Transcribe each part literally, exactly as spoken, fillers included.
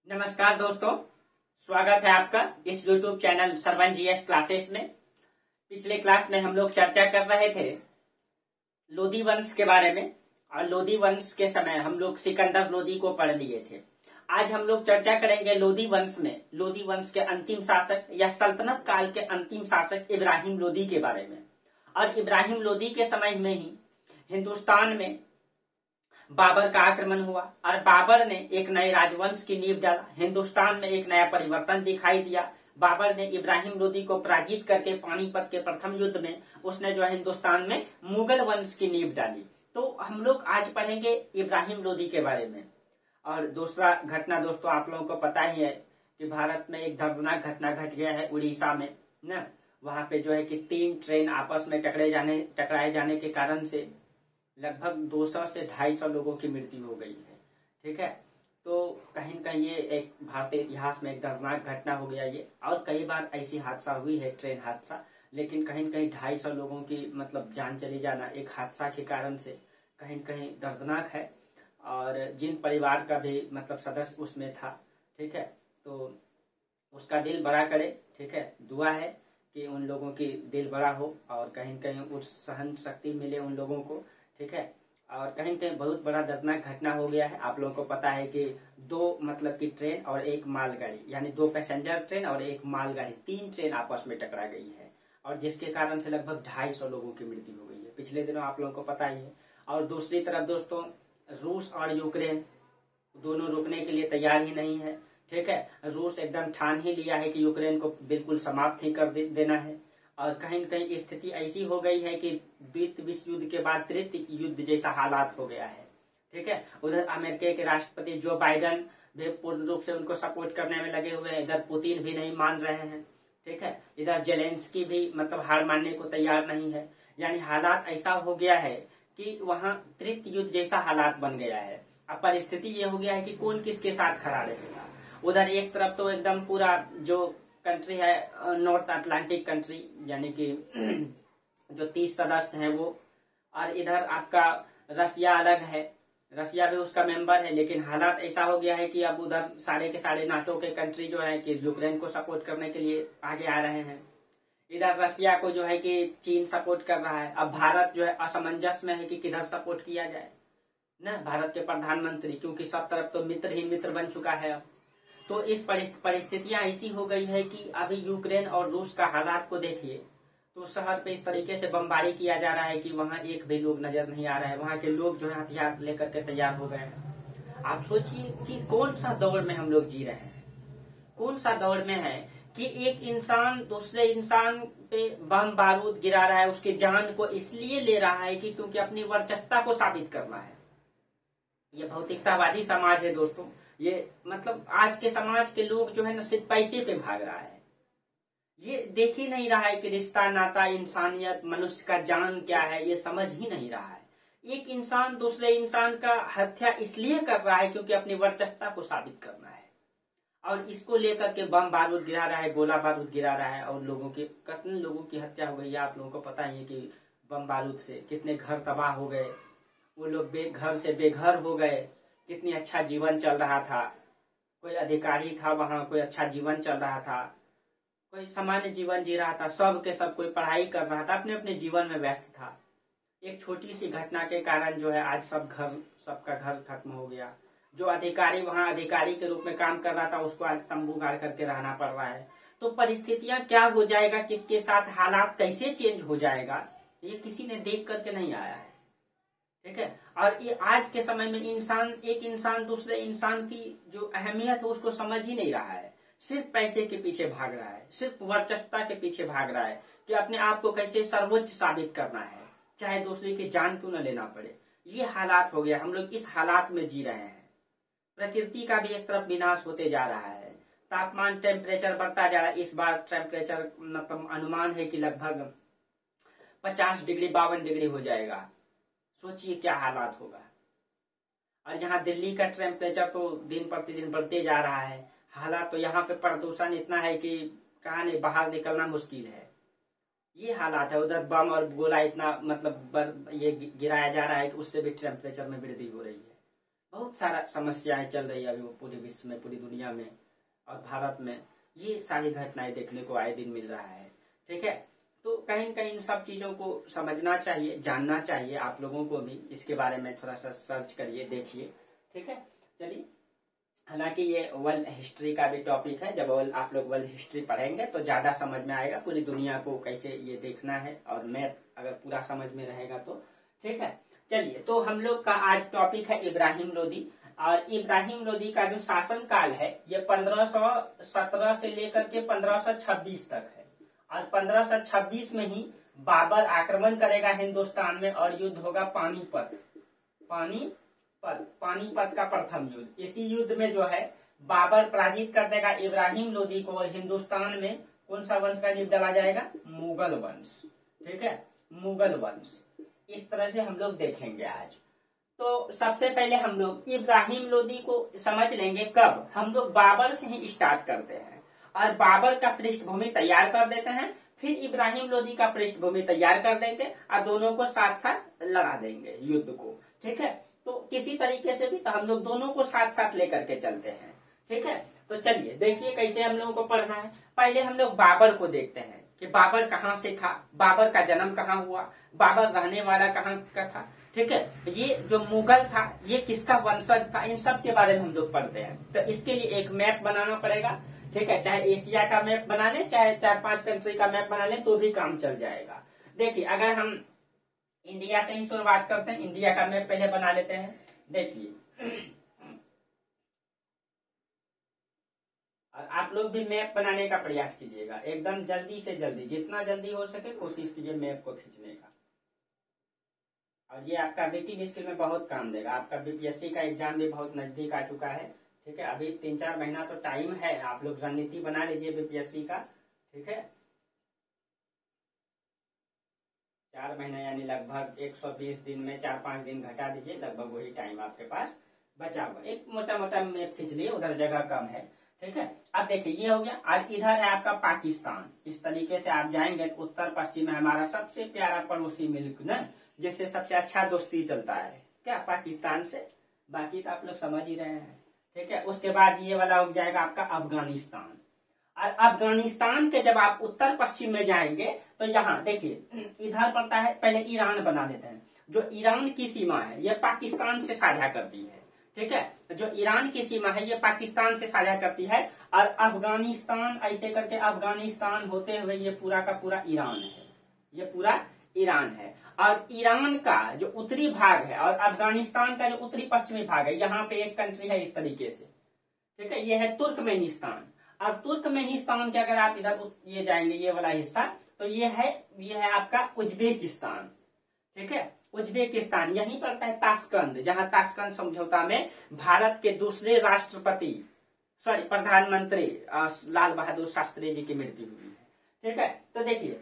नमस्कार दोस्तों, स्वागत है आपका इस YouTube channel Sarvan GS classes में। पिछले क्लास में हम लोग चर्चा कर रहे थे लोदी वंश के बारे में और लोदी वंश के समय हम लोग सिकंदर लोदी को पढ़ लिए थे। आज हम लोग चर्चा करेंगे लोदी वंश में लोदी वंश के अंतिम शासक या सल्तनत काल के अंतिम शासक इब्राहिम लोदी के बारे में। और इब्राहिम लोदी के समय में ही हिंदुस्तान में बाबर का आक्रमण हुआ और बाबर ने एक नए राजवंश की नींव डाला। हिंदुस्तान में एक नया परिवर्तन दिखाई दिया। बाबर ने इब्राहिम लोदी को पराजित करके पानीपत के प्रथम युद्ध में उसने जो है हिंदुस्तान में मुगल वंश की नींव डाली। तो हम लोग आज पढ़ेंगे इब्राहिम लोदी के बारे में। और दूसरा घटना दोस्तों, आप लोगों को पता ही है कि भारत में एक दर्दनाक घटना घट गया है उड़ीसा में न। वहां पे जो है कि तीन ट्रेन आपस में टकराए जाने टकराए जाने के कारण से लगभग दो सौ से ढाई सौ लोगों की मृत्यु हो गई है। ठीक है, तो कहीं कहीं ये एक भारतीय इतिहास में एक दर्दनाक घटना हो गया ये। और कई बार ऐसी हादसा हुई है, ट्रेन हादसा, लेकिन कहीं कहीं ढाई सौ लोगों की मतलब जान चली जाना एक हादसा के कारण से कहीं कहीं दर्दनाक है। और जिन परिवार का भी मतलब सदस्य उसमें था, ठीक है, तो उसका दिल बड़ा करे। ठीक है, दुआ है कि उन लोगों की दिल बड़ा हो और कहीं कहीं उस सहन शक्ति मिले उन लोगों को। ठीक है, और कहीं कहीं बहुत बड़ा दर्दनाक घटना हो गया है। आप लोगों को पता है कि दो मतलब की ट्रेन और एक मालगाड़ी, यानी दो पैसेंजर ट्रेन और एक मालगाड़ी, तीन ट्रेन आपस में टकरा गई है और जिसके कारण से लगभग ढाई सौ लोगों की मृत्यु हो गई है पिछले दिनों, आप लोगों को पता ही है। और दूसरी तरफ दोस्तों, रूस और यूक्रेन दोनों रुकने के लिए तैयार ही नहीं है। ठीक है, रूस एकदम ठान ही लिया है कि यूक्रेन को बिल्कुल समाप्त ही कर दे, देना है। और कहीं कहीं स्थिति ऐसी हो गई है कि द्वितीय विश्व युद्ध के बाद तृतीय युद्ध जैसा हालात हो गया है। ठीक है, उधर अमेरिका के राष्ट्रपति जो बाइडेन भी पूर्ण रूप से उनको सपोर्ट करने में लगे हुए हैं, इधर पुतिन भी नहीं मान रहे हैं। ठीक है, इधर जेलेंस्की भी मतलब हार मानने को तैयार नहीं है। यानी हालात ऐसा हो गया है कि वहां तृतीय युद्ध जैसा हालात बन गया है। अब परिस्थिति ये हो गया है कि कौन किसके साथ खड़ा रहेगा। उधर एक तरफ तो एकदम पूरा जो कंट्री है नॉर्थ अटलांटिक कंट्री, यानी कि जो तीस सदस्य हैं वो, और इधर आपका रसिया अलग है, रसिया भी उसका मेंबर है। लेकिन हालात ऐसा हो गया है कि अब उधर सारे के सारे नाटो के कंट्री जो है कि यूक्रेन को सपोर्ट करने के लिए आगे आ रहे हैं। इधर रसिया को जो है कि चीन सपोर्ट कर रहा है। अब भारत जो है असमंजस में है कि किधर सपोर्ट किया जाए न, भारत के प्रधानमंत्री, क्योंकि सब तरफ तो मित्र ही मित्र बन चुका है अब। तो इस परिस्थितियां ऐसी हो गई है कि अभी यूक्रेन और रूस का हालात को देखिए तो शहर पे इस तरीके से बमबारी किया जा रहा है कि वहां एक भी लोग नजर नहीं आ रहा है। वहां के लोग जो है हथियार लेकर के तैयार हो गए हैं। आप सोचिए कि कौन सा दौर में हम लोग जी रहे हैं, कौन सा दौर में है कि एक इंसान दूसरे इंसान पे बम बारूद गिरा रहा है, उसके जान को इसलिए ले रहा है कि क्योंकि अपनी वर्चस्वता को साबित करना है। ये भौतिकतावादी समाज है दोस्तों। ये मतलब आज के समाज के लोग जो है ना सिर्फ पैसे पे भाग रहा है। ये देख ही नहीं रहा है कि रिश्ता नाता, इंसानियत, मनुष्य का जान क्या है, ये समझ ही नहीं रहा है। एक इंसान दूसरे इंसान का हत्या इसलिए कर रहा है क्योंकि अपनी वर्चस्वता को साबित करना है, और इसको लेकर के बम बारूद गिरा रहा है, गोला बारूद गिरा रहा है, और लोगों की कितने लोगों की हत्या हो गई है। आप लोगों को पता ही है कि बम बारूद से कितने घर तबाह हो गए, वो लोग बेघर से बेघर हो गए। कितनी अच्छा जीवन चल रहा था, कोई अधिकारी था वहां, कोई अच्छा जीवन चल रहा था, कोई सामान्य जीवन जी रहा था, सब के सब कोई पढ़ाई कर रहा था, अपने अपने जीवन में व्यस्त था। एक छोटी सी घटना के कारण जो है आज सब घर सबका घर खत्म हो गया। जो अधिकारी वहां अधिकारी के रूप में काम कर रहा था उसको आज तंबू गाड़ करके रहना पड़ रहा है। तो परिस्थितियां क्या हो जाएगा, किसके साथ हालात कैसे चेंज हो जाएगा, ये किसी ने देख करके नहीं आया है। ठीक है, और ये आज के समय में इंसान एक इंसान दूसरे इंसान की जो अहमियत है उसको समझ ही नहीं रहा है। सिर्फ पैसे के पीछे भाग रहा है, सिर्फ वर्चस्वता के पीछे भाग रहा है कि अपने आप को कैसे सर्वोच्च साबित करना है, चाहे दूसरे की जान क्यों न लेना पड़े। ये हालात हो गया, हम लोग इस हालात में जी रहे हैं। प्रकृति का भी एक तरफ विनाश होते जा रहा है, तापमान टेम्परेचर बढ़ता जा रहा है। इस बार टेम्परेचर मतलब अनुमान है कि लगभग पचास डिग्री बावन डिग्री हो जाएगा। सोचिए क्या हालात होगा। और यहाँ दिल्ली का टेम्परेचर तो दिन प्रतिदिन बढ़ते जा रहा है। हालात तो यहाँ पे प्रदूषण इतना है कि कहाँ नहीं, बाहर निकलना मुश्किल है। ये हालात है। उधर बम और गोला इतना मतलब बर, ये गिराया जा रहा है कि उससे भी टेम्परेचर में वृद्धि हो रही है। बहुत सारा समस्याएं चल रही है अभी पूरे विश्व में, पूरी दुनिया में और भारत में। ये सारी घटनाएं देखने को आए दिन मिल रहा है। ठीक है, तो कहीं न कहीं इन सब चीजों को समझना चाहिए, जानना चाहिए आप लोगों को भी। इसके बारे में थोड़ा सा सर्च करिए, देखिए। ठीक है, चलिए। हालांकि ये वर्ल्ड हिस्ट्री का भी टॉपिक है। जब आप लोग वर्ल्ड हिस्ट्री पढ़ेंगे तो ज्यादा समझ में आएगा पूरी दुनिया को कैसे ये देखना है, और मैप अगर पूरा समझ में रहेगा तो। ठीक है, चलिए। तो हम लोग का आज टॉपिक है इब्राहिम लोदी। और इब्राहिम लोदी का जो शासन काल है ये पंद्रह सौ सत्रह से लेकर के पंद्रह सौ छब्बीस तक है। और पंद्रह सौ छब्बीस में ही बाबर आक्रमण करेगा हिंदुस्तान में और युद्ध होगा पानीपत। पानीपत पानीपत का प्रथम युद्ध। इसी युद्ध में जो है बाबर पराजित कर देगा इब्राहिम लोदी को, और हिंदुस्तान में कौन सा वंश का नींव डाला जाएगा? मुगल वंश। ठीक है, मुगल वंश। इस तरह से हम लोग देखेंगे आज। तो सबसे पहले हम लोग इब्राहिम लोदी को समझ लेंगे। कब? हम लोग बाबर से ही स्टार्ट करते हैं और बाबर का पृष्ठभूमि तैयार कर देते हैं, फिर इब्राहिम लोदी का पृष्ठभूमि तैयार कर देंगे और दोनों को साथ साथ लड़ा देंगे युद्ध को। ठीक है, तो किसी तरीके से भी तो हम लोग दोनों को साथ साथ लेकर के चलते हैं। ठीक है, तो चलिए देखिए कैसे हम लोगों को पढ़ना है। पहले हम लोग बाबर को देखते हैं कि बाबर कहाँ से था, बाबर का जन्म कहाँ हुआ, बाबर रहने वाला कहाँ का था। ठीक है, ये जो मुगल था ये किसका वंशज था, इन सब के बारे में हम लोग पढ़ते हैं। तो इसके लिए एक मैप बनाना पड़ेगा। ठीक है, चाहे एशिया का मैप बना ले, चाहे चार पांच कंट्री का मैप बना ले, तो भी काम चल जाएगा। देखिए, अगर हम इंडिया से ही शुरुआत करते हैं, इंडिया का मैप पहले बना लेते हैं। देखिए, और आप लोग भी मैप बनाने का प्रयास कीजिएगा, एकदम जल्दी से जल्दी, जितना जल्दी हो सके कोशिश कीजिए मैप को खींचने का। और ये आपका रिटन स्किल में बहुत काम देगा। आपका बीपीएससी का एग्जाम भी बहुत नजदीक आ चुका है। ठीक है, अभी तीन चार महीना तो टाइम है, आप लोग रणनीति बना लीजिए बीपीएससी का। ठीक है, चार महीना यानी लगभग एक सौ बीस दिन में चार पांच दिन घटा दीजिए, लगभग वही टाइम आपके पास बचा हुआ। एक मोटा मोटा मैप खींच लिए, उधर जगह कम है। ठीक है, अब देखिए ये हो गया। और इधर है आपका पाकिस्तान। इस तरीके से आप जाएंगे तो उत्तर पश्चिम में हमारा सबसे प्यारा पड़ोसी मुल्क न, जिससे सबसे अच्छा दोस्ती चलता है क्या? पाकिस्तान से। बाकी तो आप लोग समझ ही रहे हैं। ठीक है, उसके बाद ये वाला हो जाएगा आपका अफगानिस्तान। और अफगानिस्तान के जब आप उत्तर पश्चिम में जाएंगे तो यहाँ देखिए इधर पड़ता है, पहले ईरान बना देते हैं। जो ईरान की सीमा है ये पाकिस्तान से साझा करती है। ठीक है, जो ईरान की सीमा है ये पाकिस्तान से साझा करती है। और अफगानिस्तान ऐसे करके अफगानिस्तान होते हुए ये पूरा का पूरा ईरान है, ये पूरा ईरान है। और ईरान का जो उत्तरी भाग है और अफगानिस्तान का जो उत्तरी पश्चिमी भाग है, यहाँ पे एक कंट्री है इस तरीके से। ठीक है, ये है तुर्कमेनिस्तान। और तुर्कमेनिस्तान के अगर आप इधर ये जाएंगे ये वाला हिस्सा, तो ये है ये है आपका उज्बेकिस्तान। ठीक है, उज्बेकिस्तान यहीं पड़ता है ताशकंद, जहां ताशकंद समझौता में भारत के दूसरे राष्ट्रपति सॉरी प्रधानमंत्री लाल बहादुर शास्त्री जी की मृत्यु हुई है। ठीक है, तो देखिए,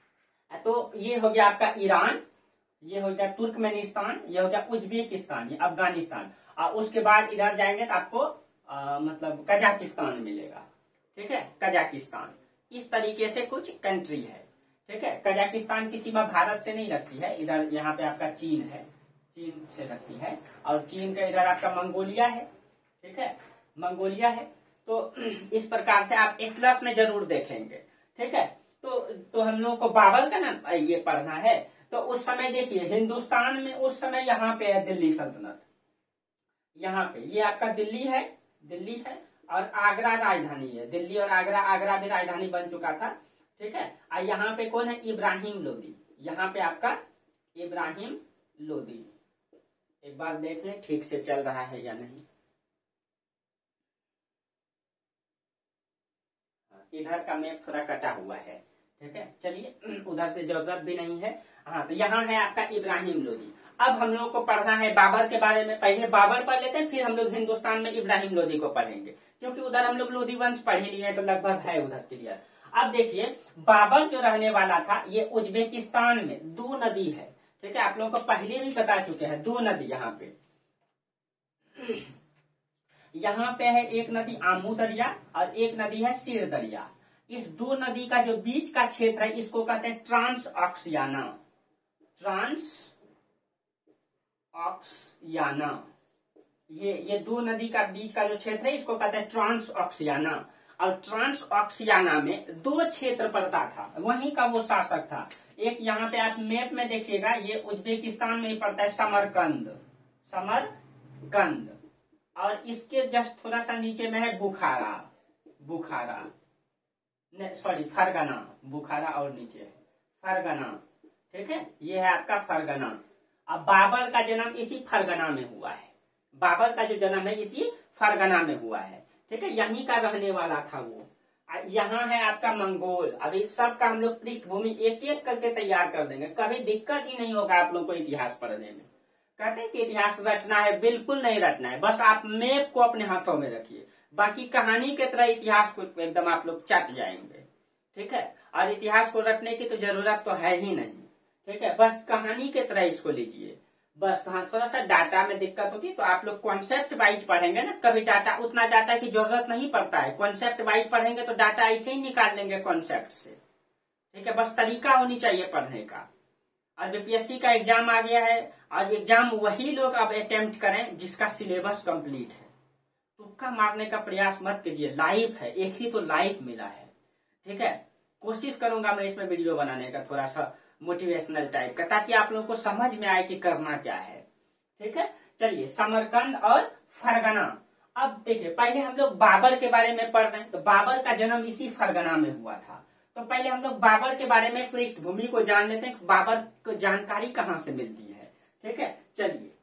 तो ये हो गया आपका ईरान, ये हो गया तुर्कमेनिस्तान, ये हो गया उज्बेकिस्तान, ये अफगानिस्तान। और उसके बाद इधर जाएंगे तो आपको आ, मतलब कजाकिस्तान मिलेगा। ठीक है, कजाकिस्तान। इस तरीके से कुछ कंट्री है। ठीक है, कजाकिस्तान की सीमा भारत से नहीं लगती है, इधर यहाँ पे आपका चीन है, चीन से लगती है। और चीन का इधर आपका मंगोलिया है। ठीक है, मंगोलिया है। तो इस प्रकार से आप एटलस में जरूर देखेंगे। ठीक है, तो तो हम लोगों को बाबर का ना ये पढ़ना है। तो उस समय देखिए हिंदुस्तान में उस समय यहाँ पे है दिल्ली सल्तनत, यहाँ पे ये आपका दिल्ली है, दिल्ली है। और आगरा राजधानी है, दिल्ली और आगरा, आगरा भी राजधानी बन चुका था। ठीक है, और यहाँ पे कौन है? इब्राहिम लोदी। यहाँ पे आपका इब्राहिम लोदी। एक बार देख लें ठीक से चल रहा है या नहीं। इधर का मैप थोड़ा कटा हुआ है। ठीक है, चलिए उधर से जरूरत भी नहीं है। हाँ, तो यहाँ है आपका इब्राहिम लोदी। अब हम लोग को पढ़ना है बाबर के बारे में। पहले बाबर पढ़ लेते हैं, फिर हम लोग हिंदुस्तान में इब्राहिम लोदी को पढ़ेंगे, क्योंकि उधर हम लोग लोदी वंश पढ़ ही लिए तो लगभग है उधर क्लियर। अब देखिए बाबर जो रहने वाला था ये उज्बेकिस्तान में दो नदी है। ठीक है, आप लोगों को पहले भी बता चुके हैं, दो नदी यहाँ पे यहाँ पे है एक नदी आमू दरिया और एक नदी है सिर दरिया। इस दो नदी का जो बीच का क्षेत्र है इसको कहते हैं ट्रांस ऑक्सियाना, ट्रांस ऑक्सियाना। ये ये दो नदी का बीच का जो क्षेत्र है इसको कहते हैं ट्रांस ऑक्सियाना। और ट्रांस ऑक्सियाना में दो क्षेत्र पड़ता था, वहीं का वो शासक था। एक यहाँ पे आप मैप में देखिएगा, ये उज्बेकिस्तान में ही पड़ता है, समरकंद, समरकंद। और इसके जस्ट थोड़ा सा नीचे में है बुखारा, बुखारा सॉरी फरगना, बुखारा और नीचे है फरगना, ठीक है, ये है आपका फरगना। अब बाबर का जन्म इसी फरगना में हुआ है, बाबर का जो जन्म है इसी फरगना में हुआ है, ठीक है, यहीं का रहने वाला था वो। यहाँ है आपका मंगोल। अभी सबका हम लोग पृष्ठभूमि एक एक करके तैयार कर देंगे, कभी दिक्कत ही नहीं होगा आप लोग को इतिहास पढ़ने में। कहते हैं कि इतिहास रटना है, बिल्कुल नहीं रटना है, बस आप मैप को अपने हाथों में रखिए, बाकी कहानी की तरह इतिहास को एकदम आप लोग चट जाएंगे, ठीक है। और इतिहास को रटने की तो जरूरत तो है ही नहीं, ठीक है, बस कहानी की तरह इसको लीजिए। बस हाँ, थोड़ा सा डाटा में दिक्कत होती है तो आप लोग कॉन्सेप्ट वाइज पढ़ेंगे ना, कभी डाटा उतना डाटा की जरूरत नहीं पड़ता है, कॉन्सेप्ट वाइज पढ़ेंगे तो डाटा ऐसे ही निकाल लेंगे कॉन्सेप्ट से, ठीक है। बस तरीका होनी चाहिए पढ़ने का। और बीपीएससी का एग्जाम आ गया है, और एग्जाम वही लोग अब अटेम्प्ट करें जिसका सिलेबस कंप्लीट है। तुक्का मारने का प्रयास मत कीजिए, लाइव है, एक ही तो लाइव मिला है, ठीक है। कोशिश करूंगा मैं इसमें वीडियो बनाने का थोड़ा सा मोटिवेशनल टाइप का, ताकि आप लोगों को समझ में आए कि करना क्या है, ठीक है। चलिए, समरकंद और फरगना। अब देखिए, पहले हम लोग बाबर के बारे में पढ़ रहे हैं, तो बाबर का जन्म इसी फरगना में हुआ था। तो पहले हम लोग बाबर के बारे में पृष्ठभूमि को जान लेते हैं, बाबर को जानकारी कहाँ से मिलती है, ठीक है। चलिए,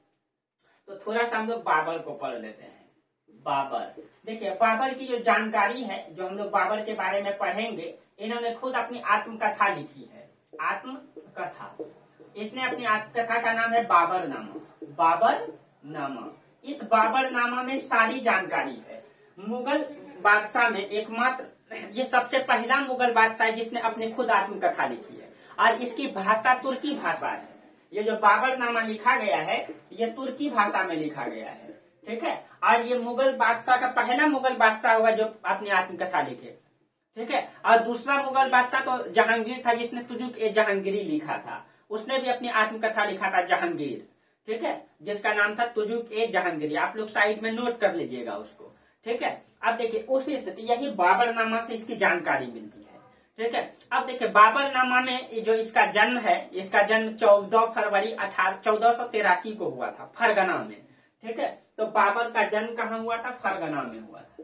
तो थोड़ा सा हम लोग बाबर को पढ़ लेते हैं। बाबर, देखिए, बाबर की जो जानकारी है, जो हम लोग बाबर के बारे में पढ़ेंगे, इन्होंने खुद अपनी आत्मकथा लिखी है, आत्मकथा। इसने अपनी आत्मकथा का नाम है बाबर नामा, बाबर नामा। इस बाबर नामा में सारी जानकारी है। मुगल बादशाह में एकमात्र, ये सबसे पहला मुगल बादशाह है जिसने अपने खुद आत्मकथा लिखी है, और इसकी भाषा तुर्की भाषा है। ये जो बाबर नामा लिखा गया है, ये तुर्की भाषा में लिखा गया है, ठीक है। और ये मुगल बादशाह का पहला मुगल बादशाह होगा जो अपनी आत्मकथा लिखे, ठीक है। और दूसरा मुगल बादशाह तो जहांगीर था, जिसने तुजुक ए जहांगीरी लिखा था, उसने भी अपनी आत्मकथा लिखा था, जहांगीर, ठीक है, जिसका नाम था तुजुक ए जहांगीरी। आप लोग साइड में नोट कर लीजिएगा उसको, ठीक है। अब देखिए, उसी से यही बाबर नामा से इसकी जानकारी मिलती है, ठीक है। अब देखिए, बाबर नामा में जो इसका जन्म है, इसका जन्म चौदह फरवरी अठारह चौदह सौ तिरासी को हुआ था, फरगना में, ठीक है। तो बाबर का जन्म कहाँ हुआ था? फरगना में हुआ था।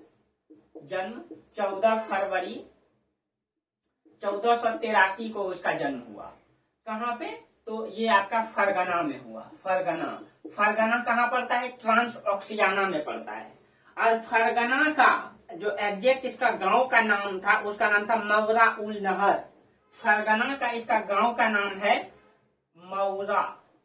जन्म चौदह फरवरी चौदह सौ तिरासी को उसका जन्म हुआ। कहाँ पे? तो ये आपका फरगना में हुआ। फरगना, फरगना कहाँ पड़ता है? ट्रांस ऑक्सियाना में पड़ता है। और फरगना का जो एग्जैक्ट इसका गांव का नाम था, उसका नाम था मौरा उल नहर। फरगना का इसका गांव का नाम है मौरा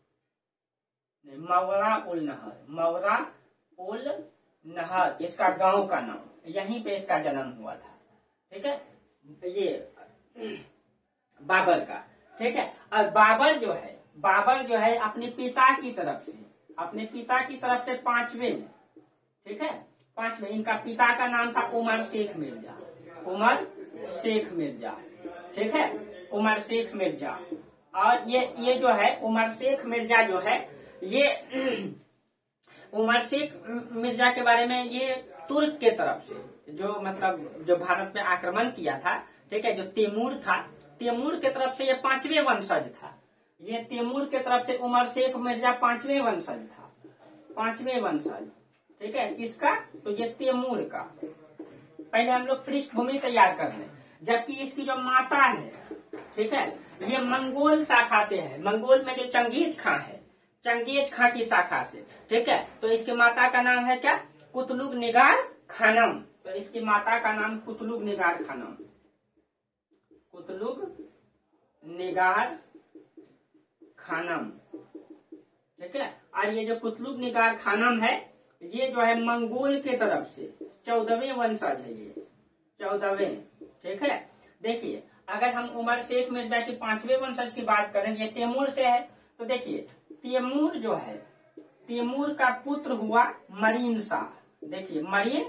मौरा उल नहर, मौरा उल नहर इसका गांव का नाम, यहीं पे इसका जन्म हुआ था, ठीक है। ये बाबर का, ठीक है। और बाबर जो है बाबर जो है अपने पिता की तरफ से अपने पिता की तरफ से पांचवें, ठीक है, पांचवें। इनका पिता का नाम था उमर शेख मिर्जा, उमर शेख मिर्जा, ठीक है, उमर शेख मिर्जा। और ये ये जो है उमर शेख मिर्जा जो है, ये उमर शेख मिर्जा के बारे में, ये तुर्क के तरफ से जो मतलब जो भारत में आक्रमण किया था, ठीक है, जो तैमूर था, तैमूर के तरफ से ये पांचवें वंशज था। ये तैमूर के तरफ से उमर शेख मिर्जा पांचवें वंशज था, पांचवें वंशज, ठीक है, किसका? तो ये तैमूर का। पहले हम लोग पृष्ठभूमि तैयार कर लें। जबकि इसकी जो माता है, ठीक है, ये मंगोल शाखा से है। मंगोल में जो चंगेज खां है, चंगेज खां की शाखा से, ठीक है। तो इसकी माता का नाम है क्या? कुतलुग निगार खानम। तो इसकी माता का नाम कुतलुग निगार खानम, कुतलुग निगार खानम, ठीक है। और ये जो कुतलुग निगार खानम है, ये जो है मंगोल के तरफ से चौदहवें वंशज है, ये चौदहवें, ठीक है। देखिए, अगर हम उमर शेख मिर्जा की पांचवें वंशज की बात करें, ये तैमूर से है, तो देखिए तैमूर जो है, तैमूर का पुत्र हुआ मरीन शाह। देखिए, मरीन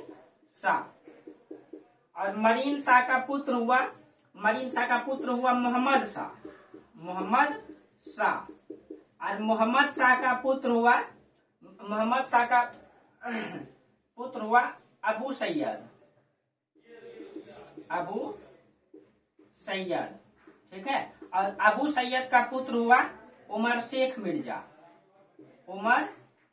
शाह। और मरीन शाह का पुत्र हुआ मरीन शाह का पुत्र हुआ मोहम्मद शाह, मोहम्मद शाह। और मोहम्मद शाह का पुत्र हुआ मोहम्मद शाह का पुत्र हुआ अबू सैयद, अबू सैयद, ठीक है। और अबू सैयद का पुत्र हुआ उमर शेख मिर्जा, उमर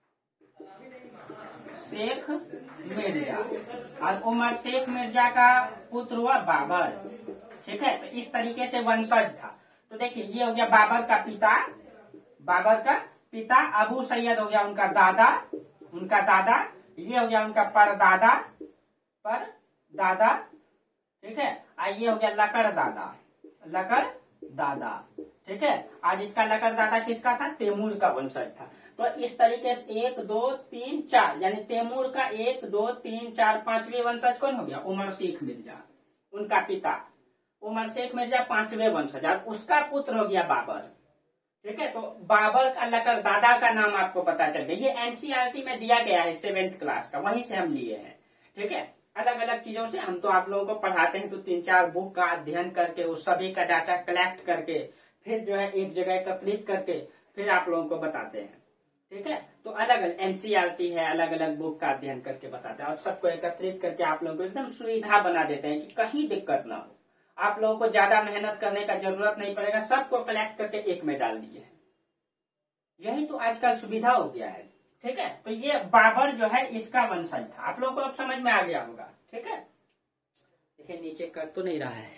शेख मिर्जा। और उमर शेख मिर्जा का पुत्र हुआ बाबर, ठीक है। तो इस तरीके से वंशज था। तो देखिए ये हो गया बाबर का पिता, बाबर का पिता। अबू सैयद हो गया उनका दादा, उनका दादा। ये हो गया उनका परदादा, पर दादा, ठीक है। और ये हो गया लकड़ दादा, लकड़ दादा, ठीक है। आज इसका लकड़ दादा किसका था? तैमूर का वंशज था। तो इस तरीके से एक दो तीन चार, यानी तैमूर का एक दो तीन चार पांचवें वंशज कौन हो गया? उमर शेख मिर्जा, उनका पिता उमर शेख मिर्जा पांचवें वंशज। और उसका पुत्र हो गया बाबर, ठीक है। तो बाबर का लकड़ दादा का नाम आपको पता चल गया। ये एनसीईआरटी में दिया गया है सेवेंथ क्लास का, वहीं से हम लिए हैं, ठीक है। अलग अलग चीजों से हम तो आप लोगों को पढ़ाते हैं, तो तीन चार बुक का अध्ययन करके उस सभी का डाटा कलेक्ट करके फिर जो है एक जगह एकत्रित करके फिर आप लोगों को बताते हैं, ठीक है। तो अलग अलग एनसीईआरटी है, अलग अलग बुक का अध्ययन करके बताते हैं और सबको एकत्रित करके आप लोगों को एकदम सुविधा बना देते हैं कि कहीं दिक्कत ना हो। आप लोगों को ज्यादा मेहनत करने का जरूरत नहीं पड़ेगा, सबको कलेक्ट करके एक में डाल दिए हैं। यही तो आजकल सुविधा हो गया है, ठीक है। तो ये बाबर जो है इसका वंशज था। आप लोगों को अब समझ में आ गया होगा, ठीक है। देखिए नीचे कर तो नहीं रहा है,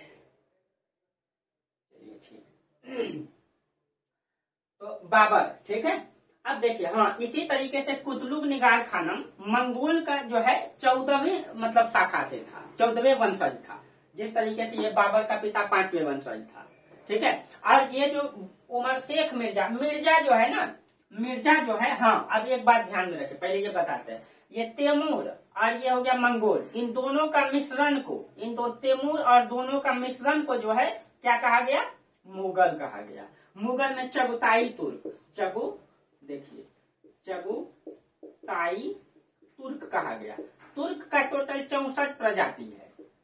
चलिए ठीक। तो बाबर, ठीक है। अब देखिए, हाँ, इसी तरीके से कुतलुग निगार खानम मंगोल का जो है चौदहवीं मतलब शाखा से था, चौदहवें वंशज था। जिस तरीके से ये बाबर का पिता पांचवें वंशज था, ठीक है। और ये जो उमर शेख मिर्जा, मिर्जा जो है ना, मिर्जा जो है, हाँ, अब एक बात ध्यान में रखें, पहले ये बताते हैं। ये तैमूर और ये हो गया मंगोल, इन दोनों का मिश्रण को, इन दो तैमूर और दोनों का मिश्रण को जो है क्या कहा गया? मुगल कहा गया। मुगल में चगताई तुर्क, चगु देखिए चगताई तुर्क कहा गया। तुर्क का टोटल चौसठ प्रजाति है।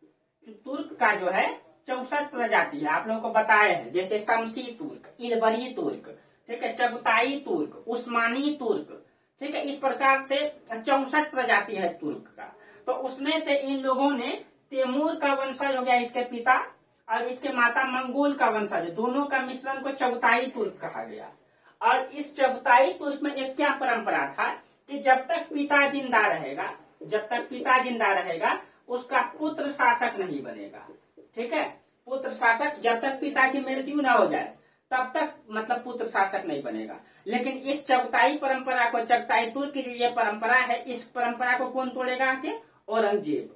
तुर्क का जो है चौसठ प्रजाति है, आप लोगों को बताए हैं, जैसे शमसी तुर्क, इलबरी तुर्क, ठीक है, चगताई तुर्क, उस्मानी तुर्क, ठीक है। इस प्रकार से चौसठ प्रजाति है तुर्क का। तो उसमें से इन लोगों ने तैमूर का वंशज हो गया इसके पिता, और इसके माता मंगोल का वंशज, दोनों का मिश्रण को चगताई तुर्क कहा गया। और इस चगताई तुर्क में एक क्या परंपरा था कि जब तक पिता जिंदा रहेगा, जब तक पिता जिंदा रहेगा उसका पुत्र शासक नहीं बनेगा, ठीक है। पुत्र शासक जब तक पिता की मृत्यु न हो जाए तब तक मतलब पुत्र शासक नहीं बनेगा। लेकिन इस चगताई परंपरा को, चगताई तुर्क की जो ये परंपरा है, इस परंपरा को कौन तोड़ेगा? के औरंगजेब।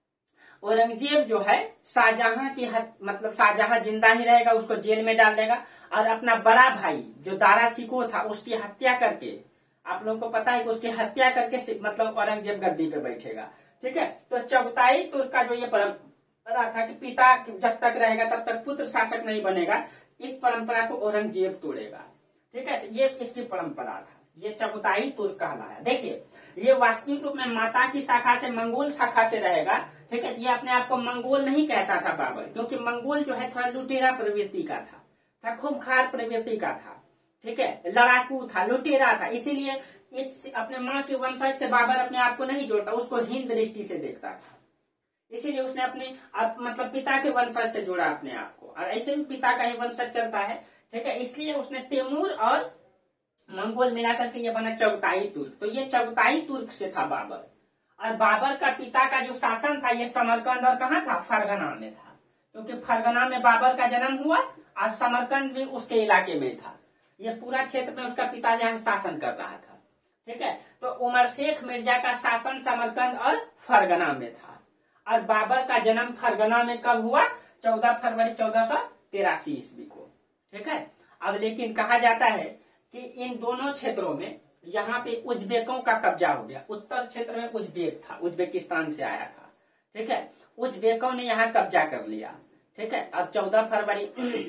औरंगजेब जो है शाहजहां की हत, मतलब शाहजहां जिंदा ही रहेगा, उसको जेल में डाल देगा और अपना बड़ा भाई जो दारा सिकोह था उसकी हत्या करके, आप लोगों को पता है कि उसकी हत्या करके मतलब औरंगजेब गद्दी पे बैठेगा, ठीक है। तो चगताई तुर्क का जो ये परंपरा था कि पिता जब तक रहेगा तब तक पुत्र शासक नहीं बनेगा, इस परंपरा को औरंगजेब तोड़ेगा, ठीक है। ये इसकी परंपरा था, ये चगताई तुर्क कहलाया। देखिए ये वास्तविक रूप में माता की शाखा से, मंगोल शाखा से रहेगा, ठीक है। ये अपने आप को मंगोल नहीं कहता था बाबर, क्योंकि मंगोल जो है थोड़ा लुटेरा प्रवृत्ति का था, था खूंखार प्रवृत्ति का था, ठीक है, लड़ाकू था, लुटेरा था। इसीलिए इस अपने माँ के वंशज से बाबर अपने आप को नहीं जोड़ता, उसको हीन दृष्टि से देखता था। इसीलिए उसने अपने आप मतलब पिता के वंशज से जोड़ा अपने आप को, और ऐसे भी पिता का ही वंशज चलता है, ठीक है। इसलिए उसने तैमूर और मंगोल मिलाकर के ये बना चगताई तुर्क। तो ये चगताई तुर्क से था बाबर। और बाबर का पिता का जो शासन था ये समरकंद और कहाँ था? फरगना में था, क्योंकि फरगना में बाबर का जन्म हुआ और समरकंद भी उसके इलाके में था। ये पूरा क्षेत्र में उसका पिता यहाँ शासन कर रहा था, ठीक है। तो उमर शेख मिर्जा का शासन समरकंद और फरगना में था, और बाबर का जन्म फरगना में कब हुआ? चौदह फरवरी चौदह सौ तिरासी ईस्वी को, ठीक है। अब लेकिन कहा जाता है कि इन दोनों क्षेत्रों में यहाँ पे उज्बेकों का कब्जा हो गया। उत्तर क्षेत्र में उज्बेक था, उज्बेकिस्तान से आया था, ठीक है। उज्बेकों ने यहाँ कब्जा कर लिया, ठीक है। अब चौदह फरवरी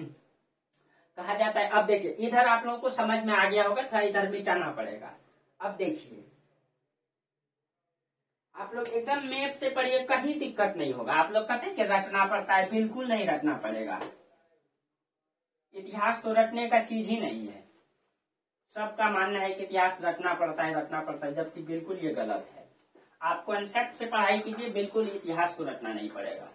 कहा जाता है। अब देखिए इधर आप लोगों को समझ में आ गया होगा, थोड़ा इधर मिटाना पड़ेगा। अब देखिए आप लोग एकदम मैप से पढ़िए, कहीं दिक्कत नहीं होगा। आप लोग कहते हैं कि रटना पड़ता है, बिल्कुल नहीं रटना पड़ेगा। इतिहास तो रटने का चीज ही नहीं है। सबका मानना है कि इतिहास रटना पड़ता है, रटना पड़ता है, जबकि बिल्कुल ये गलत है। आप कॉन्सेप्ट से पढ़ाई कीजिए, बिल्कुल इतिहास को रटना नहीं पड़ेगा।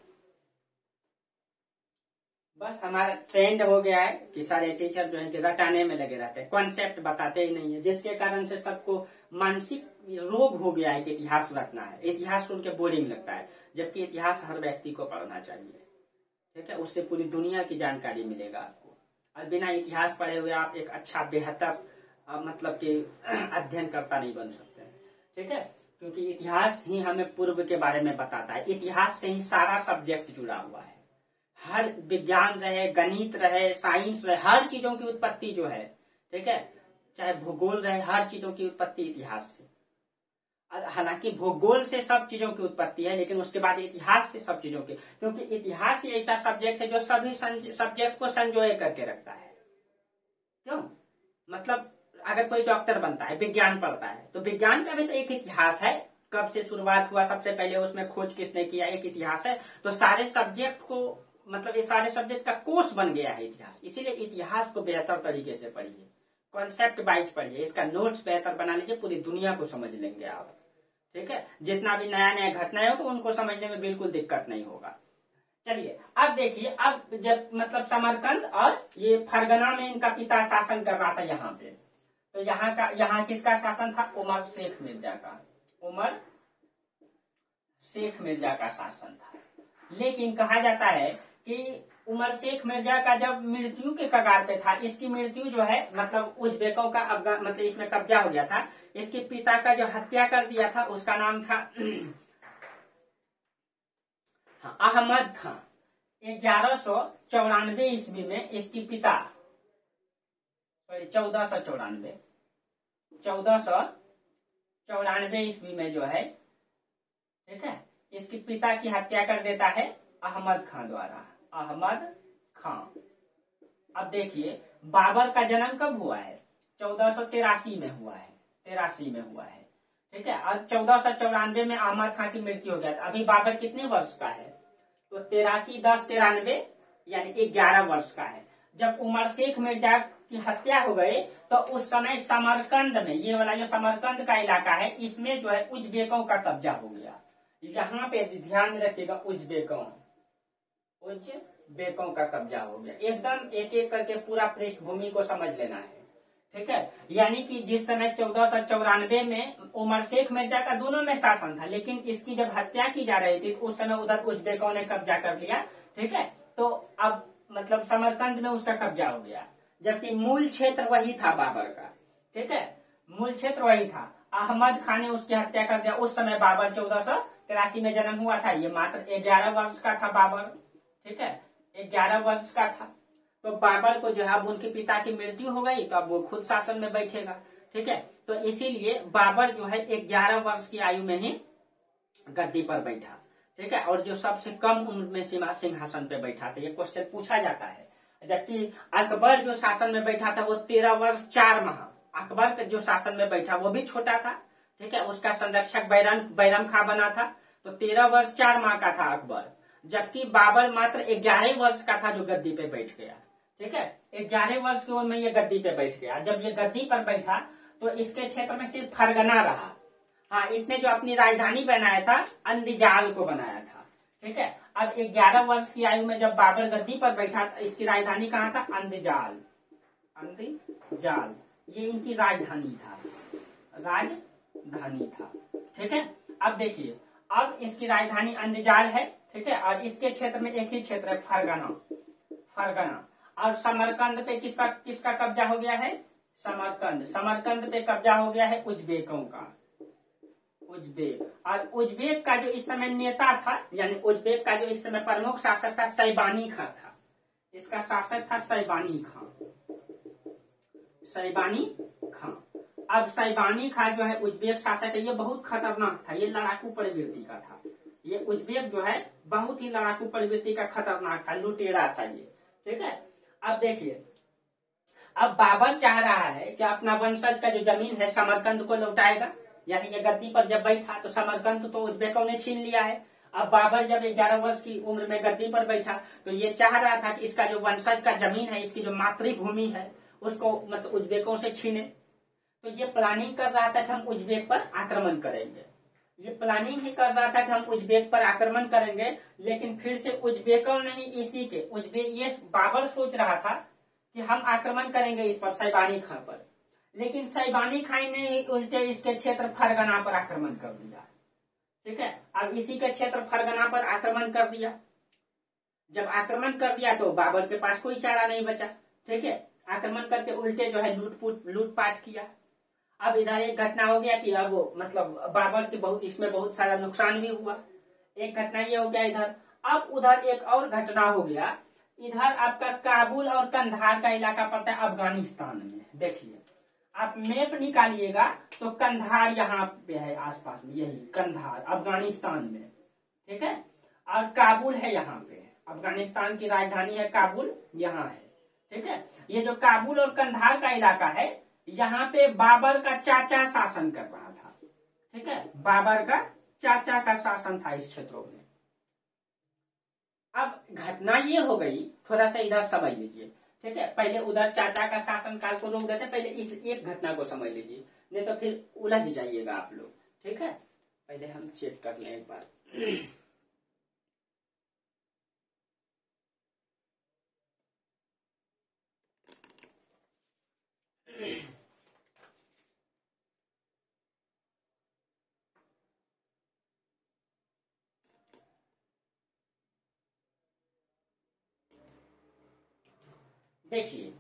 बस हमारा ट्रेंड हो गया है कि सारे टीचर जो है कि रटाने में लगे रहते हैं, कॉन्सेप्ट बताते ही नहीं है, जिसके कारण से सबको मानसिक रोग हो गया है कि इतिहास रटना है। इतिहास सुन के बोरिंग लगता है, जबकि इतिहास हर व्यक्ति को पढ़ना चाहिए, ठीक है। उससे पूरी दुनिया की जानकारी मिलेगा आपको। और बिना इतिहास पढ़े हुए आप एक अच्छा बेहतर मतलब कि अध्ययन करता नहीं बन सकते, ठीक है। क्योंकि इतिहास ही हमें पूर्व के बारे में बताता है। इतिहास से ही सारा सब्जेक्ट जुड़ा हुआ है। हर विज्ञान रहे, गणित रहे, साइंस रहे, हर चीजों की उत्पत्ति जो है, ठीक है, चाहे भूगोल रहे, हर चीजों की उत्पत्ति इतिहास से। हालांकि भूगोल से सब चीजों की उत्पत्ति है, लेकिन उसके बाद इतिहास से सब चीजों की, क्योंकि इतिहास ही ऐसा सब्जेक्ट है जो सभी सब्जेक्ट को संजोए करके रखता है। क्यों? मतलब अगर कोई डॉक्टर बनता है, विज्ञान पढ़ता है, तो विज्ञान का भी तो एक इतिहास है। कब से शुरुआत हुआ, सबसे पहले उसमें खोज किसने किया, एक इतिहास है। तो सारे सब्जेक्ट को मतलब ये सारे सब्जेक्ट का कोर्स बन गया है इतिहास। इसीलिए इतिहास को बेहतर तरीके से पढ़िए, कॉन्सेप्ट वाइज पढ़िए, इसका नोट्स बेहतर बना लीजिए, पूरी दुनिया को समझ लेंगे आप, ठीक है। जितना भी नया नया घटनाएं हो तो उनको समझने में बिल्कुल दिक्कत नहीं होगा। चलिए अब देखिए, अब जब मतलब समरकंद और ये फरगना में इनका पिता शासन कर रहा था यहाँ पे, तो यहाँ का यहाँ किसका शासन था? उमर शेख मिर्जा का, उमर शेख मिर्जा का शासन था। लेकिन कहा जाता है कि उमर शेख मिर्जा का जब मृत्यु के कगार पे था, इसकी मृत्यु जो है मतलब उज्बेकों का अफगान मतलब इसमें कब्जा हो गया था। इसके पिता का जो हत्या कर दिया था उसका नाम था हाँ, अहमद खां। ग्यारह सौ चौरानवे ईस्वी में इसकी पिता सॉरी चौदह सौ चौरानवे चौदह सौ चौरानवे ईस्वी में जो है, ठीक है, इसके पिता की हत्या कर देता है अहमद खां द्वारा, अहमद खां। अब देखिए बाबर का जन्म कब हुआ है? चौदह सौ तिरासी में हुआ है, तिरासी में हुआ है, ठीक है। और चौदह सौ चौरानवे में अहमद खां की मृत्यु हो गया था। अभी बाबर कितने वर्ष का है? तो तिरासी दस तिरानवे यानी ग्यारह वर्ष का है। जब उमर शेख मिर्जा की हत्या हो गई तो उस समय समरकंद में, ये वाला जो समरकंद का इलाका है, इसमें जो है उज्बेकों का कब्जा हो गया। यहाँ पे ध्यान में रखिएगा, उज्बेकों उज्बेकों का कब्जा हो गया। एकदम एक एक करके पूरा पृष्ठभूमि को समझ लेना है, ठीक है। यानी कि जिस समय चौदह सौ चौरानवे में उमर शेख मिर्जा का दोनों में शासन था, लेकिन इसकी जब हत्या की जा रही थी उस समय उधर उज्बेकों ने कब्जा कर लिया, ठीक है। तो अब मतलब समरकंद में उसका कब्जा हो गया, जबकि मूल क्षेत्र वही था बाबर का, ठीक है, मूल क्षेत्र वही था। अहमद खान ने उसकी हत्या कर दिया। उस समय बाबर चौदह सौ तिरासी में जन्म हुआ था, ये मात्र ग्यारह वर्ष का था बाबर, ठीक है, ग्यारह वर्ष का था। तो बाबर को जो है अब उनके पिता की मृत्यु हो गई, तो अब वो खुद शासन में बैठेगा, ठीक है। तो इसीलिए बाबर जो है ग्यारह वर्ष की आयु में ही गद्दी पर बैठा, ठीक है। और जो सबसे कम उम्र में सिंहासन पे बैठा था, ये क्वेश्चन पूछा जाता है। जबकि अकबर जो शासन में बैठा था वो तेरह वर्ष चार माह, अकबर का जो शासन में बैठा वो भी छोटा था, ठीक है। उसका संरक्षक बैरम बैरम खां बना था, तो तेरह वर्ष चार माह का था अकबर। जबकि बाबर मात्र ग्यारह वर्ष का था जो गद्दी पे बैठ गया, ठीक है। ग्यारह वर्ष की उम्र में ये गद्दी पे बैठ गया। जब ये गद्दी पर बैठा तो इसके क्षेत्र में सिर्फ फरगना रहा। हाँ, इसने जो अपनी राजधानी बनाया था अंदिजाल को बनाया था, ठीक है। अब ग्यारह वर्ष की आयु में जब बाबर गद्दी पर बैठा, इसकी राजधानी कहाँ था? अंदिजाल, अंदिजाल ये इनकी राजधानी था, राजधानी था, ठीक है। अब देखिए, अब इसकी राजधानी अंदिजाल है, ठीक है। और इसके क्षेत्र में एक ही क्षेत्र है, फरगना, फरगना। और समरकंद पे किसका किसका कब्जा हो गया है? समरकंद, समरकंद पे कब्जा हो गया है उज्बेकों का, उज्बेक। और उज्बेक का जो इस समय नेता था, यानी उज्बेक का जो इस समय प्रमुख शासक था, शैबानी खां था। इसका शासक था शैबानी खां, शैबानी खां। अब शैबानी खां जो है उज्बेक शासक है, ये बहुत खतरनाक था, ये लड़ाकू प्रवृत्ति का था। ये उज्बेक जो है बहुत ही लड़ाकू प्रवृत्ति का खतरनाक था, लुटेरा था ये, ठीक है। अब देखिए, अब बाबर चाह रहा है कि अपना वंशज का जो जमीन है समरकंद को लौटाएगा। यानी ये गद्दी पर जब बैठा तो समरकंद तो उज्बेकों ने छीन लिया है। अब बाबर जब ग्यारह वर्ष की उम्र में गद्दी पर बैठा तो ये चाह रहा था कि इसका जो वंशज का जमीन है, इसकी जो मातृभूमि है, उसको मतलब उज्बेकों से छीने। तो ये प्लानिंग कर रहा था कि हम उज्बेक पर आक्रमण करेंगे। ये प्लानिंग ही कर रहा था कि हम उज्बेक पर आक्रमण करेंगे, लेकिन फिर से उज्बेकों ने ही इसी के उज्बेक ये बाबर सोच रहा था कि हम आक्रमण करेंगे इस पर, सैबानी खां पर, लेकिन सैबानी खां ने ही उल्टे इसके क्षेत्र फरगना पर आक्रमण कर दिया। ठीक है, अब इसी के क्षेत्र फरगना पर आक्रमण कर दिया। जब आक्रमण कर दिया तो बाबर के पास कोई चारा नहीं बचा। ठीक है, आक्रमण करके उल्टे जो है लूटपूट लूटपाट किया। अब इधर एक घटना हो गया कि अब मतलब बाबर की बहुत इसमें बहुत सारा नुकसान भी हुआ। एक घटना ये हो गया इधर। अब उधर एक और घटना हो गया, इधर आपका काबुल और कंधार का इलाका पड़ता है अफगानिस्तान में। देखिए आप मैप निकालिएगा तो कंधार यहाँ पे है आसपास में, यही कंधार अफगानिस्तान में। ठीक है, और काबुल है यहाँ पे, अफगानिस्तान की राजधानी है काबुल, यहाँ है। ठीक है, ये जो काबुल और कंधार का इलाका है, यहाँ पे बाबर का चाचा शासन कर रहा था। ठीक है, बाबर का चाचा का शासन था इस क्षेत्रों में। अब घटना ये हो गई, थोड़ा सा इधर समझ लीजिए। ठीक है, पहले उधर चाचा का शासन काल को रोक देते, पहले इस एक घटना को समझ लीजिए, नहीं तो फिर उलझ जाइएगा आप लोग। ठीक है, पहले हम चेक कर लें एक बार। देखिए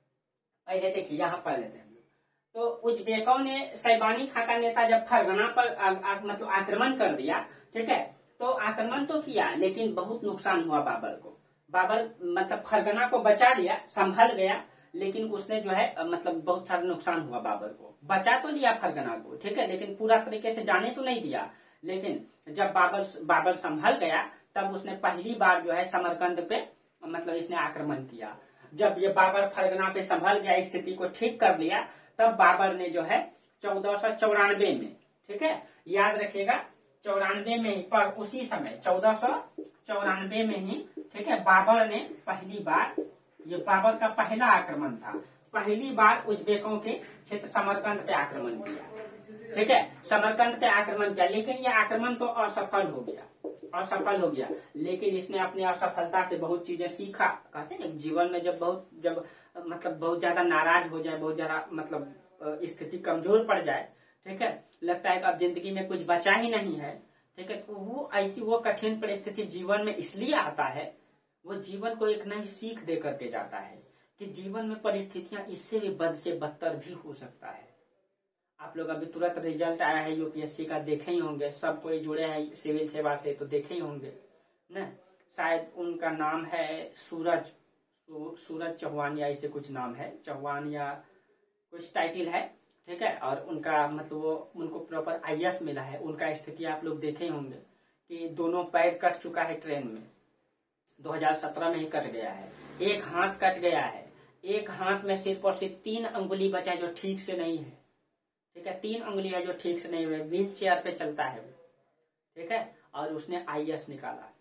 पहले देखिए यहाँ पढ़ लेते हैं। तो उज्बेकों ने सैबानी खां का नेता जब फरगना पर आ, आ, मतलब आक्रमण कर दिया। ठीक है, तो आक्रमण तो किया लेकिन बहुत नुकसान हुआ बाबर को। बाबर मतलब फरगना को बचा लिया, संभल गया, लेकिन उसने जो है मतलब बहुत सारा नुकसान हुआ बाबर को। बचा तो लिया फरगना को, ठीक है, लेकिन पूरा तरीके से जाने तो नहीं दिया। लेकिन जब बाबर बाबर संभल गया तब उसने पहली बार जो है समरकंद पे मतलब इसने आक्रमण किया। जब ये बाबर फरगना पे संभल गया, स्थिति को ठीक कर लिया, तब बाबर ने जो है चौदह सौ चौरानवे में, ठीक है, याद रखिएगा, चौरानवे में ही, पर उसी समय चौदह सौ चौरानवे में ही, ठीक है, बाबर ने पहली बार, ये बाबर का पहला आक्रमण था, पहली बार उज्बेकों के क्षेत्र समरकंद पे आक्रमण किया। ठीक है, समरकंद पे आक्रमण किया, लेकिन यह आक्रमण तो असफल हो गया, असफल हो गया। लेकिन इसने अपनी असफलता से बहुत चीजें सीखा। कहते हैं जीवन में जब बहुत जब मतलब बहुत ज्यादा नाराज हो जाए, बहुत ज्यादा मतलब स्थिति कमजोर पड़ जाए, ठीक है, लगता है कि अब जिंदगी में कुछ बचा ही नहीं है, ठीक है, तो वो ऐसी वो कठिन परिस्थिति जीवन में इसलिए आता है, वो जीवन को एक नई सीख दे करके जाता है कि जीवन में परिस्थितियां इससे भी बद से बदतर भी हो सकता है। आप लोग अभी तुरंत रिजल्ट आया है यूपीएससी का, देखे ही होंगे, सब कोई जुड़े हैं सिविल सेवा से तो देखे ही होंगे न। शायद उनका नाम है सूरज सूरज चौहान या ऐसे कुछ नाम है, चौहान या कुछ टाइटल है, ठीक है, और उनका मतलब वो उनको प्रॉपर आईएएस मिला है। उनका स्थिति आप लोग देखे ही होंगे कि दोनों पैर कट चुका है ट्रेन में, दो हज़ार सत्रह में ही कट गया है, एक हाथ कट गया है, एक हाथ में सिर्फ और सिर्फ तीन अंगुली बचा है जो ठीक से नहीं है, ठीक है, तीन उंगली है जो ठीक से नहीं है, व्हील चेयर पे चलता है वो, ठीक है, और उसने आईएएस निकाला,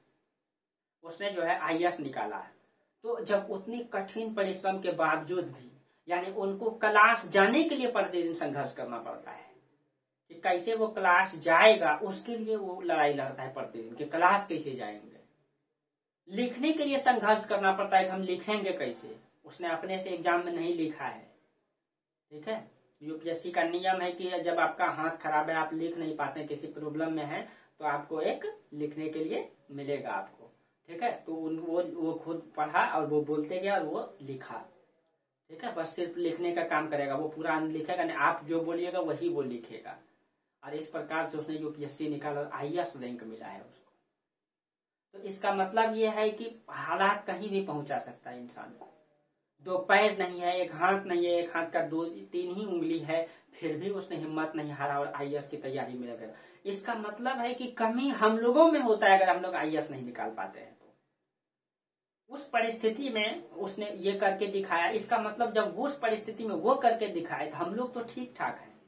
उसने जो है आईएएस निकाला है। तो जब उतनी कठिन परिश्रम के बावजूद भी, यानी उनको क्लास जाने के लिए प्रतिदिन संघर्ष करना पड़ता है कि कैसे वो क्लास जाएगा, उसके लिए वो लड़ाई लड़ता है प्रतिदिन कि क्लास कैसे जाएंगे। लिखने के लिए संघर्ष करना पड़ता है कि हम लिखेंगे कैसे, उसने अपने से एग्जाम में नहीं लिखा है, ठीक है। यूपीएससी का नियम है कि जब आपका हाथ खराब है, आप लिख नहीं पाते, किसी प्रॉब्लम में है, तो आपको एक लिखने के लिए मिलेगा आपको, ठीक है। तो वो वो खुद पढ़ा और वो बोलते गया और वो लिखा, ठीक है, बस सिर्फ लिखने का काम करेगा, वो पूरा लिखेगा नहीं, आप जो बोलिएगा वही वो लिखेगा। और इस प्रकार से उसने यूपीएससी निकाला और आईएएस रैंक मिला है उसको। तो इसका मतलब ये है कि हालात कहीं भी पहुंचा सकता है इंसान को। दो पैर नहीं है, एक हाथ नहीं है, एक हाथ का दो तीन ही उंगली है, फिर भी उसने हिम्मत नहीं हारा और आईएएस की तैयारी में लगा। इसका मतलब है कि कमी हम लोगों में होता है अगर हम लोग आईएएस नहीं निकाल पाते हैं तो। उस परिस्थिति में उसने ये करके दिखाया, इसका मतलब जब उस परिस्थिति में वो करके दिखाए तो हम लोग तो ठीक ठाक हैं,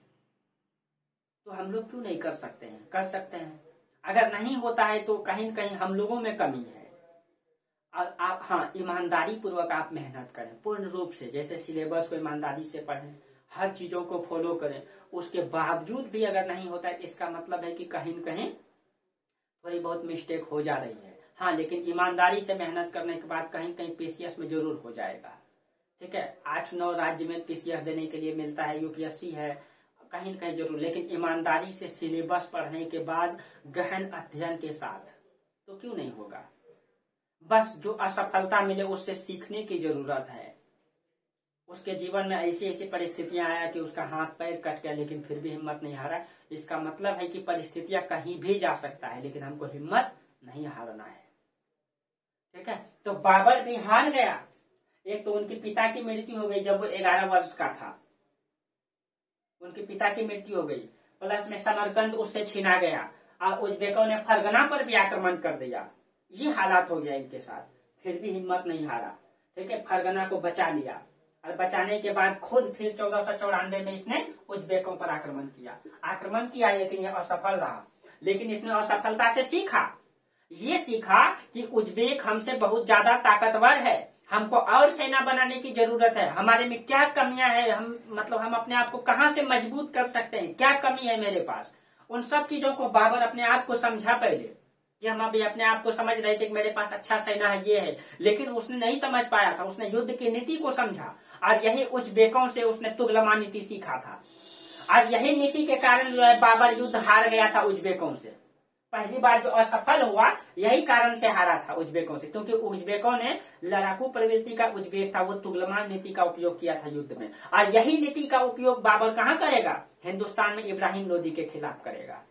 तो हम लोग क्यों नहीं कर सकते हैं? कर सकते हैं। अगर नहीं होता है तो कहीं न कहीं हम लोगों में कमी है। और आप हाँ ईमानदारी पूर्वक आप मेहनत करें पूर्ण रूप से, जैसे सिलेबस को ईमानदारी से पढ़ें, हर चीजों को फॉलो करें, उसके बावजूद भी अगर नहीं होता है, इसका मतलब है कि कहीं न कहीं थोड़ी बहुत मिस्टेक हो जा रही है। हाँ, लेकिन ईमानदारी से मेहनत करने के बाद कहीं कहीं पीसीएस में जरूर हो जाएगा। ठीक है, आठ नौ राज्य में पीसीएस देने के लिए मिलता है, यूपीएससी है, कहीं न कहीं जरूर, लेकिन ईमानदारी से सिलेबस पढ़ने के बाद गहन अध्ययन के साथ तो क्यों नहीं होगा। बस जो असफलता मिले उससे सीखने की जरूरत है। उसके जीवन में ऐसी ऐसी परिस्थितियां आया कि उसका हाथ पैर कट गया, लेकिन फिर भी हिम्मत नहीं हारा। इसका मतलब है कि परिस्थितियां कहीं भी जा सकता है, लेकिन हमको हिम्मत नहीं हारना है। ठीक है, तो बाबर भी हार गया। एक तो उनके पिता की मृत्यु हो गई जब वो ग्यारह वर्ष का था, उनके पिता की मृत्यु हो गई, प्लस में समरकंद उससे छीना गया और उज्बेकों ने फरगना पर भी आक्रमण कर दिया। ये हालात हो गया इनके साथ, फिर भी हिम्मत नहीं हारा। ठीक है, फरगना को बचा लिया और बचाने के बाद खुद फिर चौदह सौ चौरानवे में इसने उज्बेकों पर आक्रमण किया। आक्रमण किया लेकिन यह असफल रहा, लेकिन इसने असफलता से सीखा। ये सीखा कि उज्बेक हमसे बहुत ज्यादा ताकतवर है, हमको और सेना बनाने की जरूरत है, हमारे में क्या कमियां हैं, हम मतलब हम अपने आप को कहां से मजबूत कर सकते हैं, क्या कमी है मेरे पास। उन सब चीजों को बाबर अपने आप को समझा पहले कि हम अभी अपने आप को समझ रहे थे कि मेरे पास अच्छा सेना है, ये है, लेकिन उसने नहीं समझ पाया था। उसने युद्ध की नीति को समझा और यही उज्बेकों से उसने तुगलमा नीति सीखा था, और यही नीति के कारण जो है बाबर युद्ध हार गया था उज्बेकों से। पहली बार जो असफल हुआ यही कारण से हारा था उज्बेकों से, क्योंकि उज्बेकों ने लड़ाकू प्रवृत्ति का उज्बेक था, वो तुगलमा नीति का उपयोग किया था युद्ध में, और यही नीति का उपयोग बाबर कहाँ करेगा, हिंदुस्तान में इब्राहिम लोदी के खिलाफ करेगा।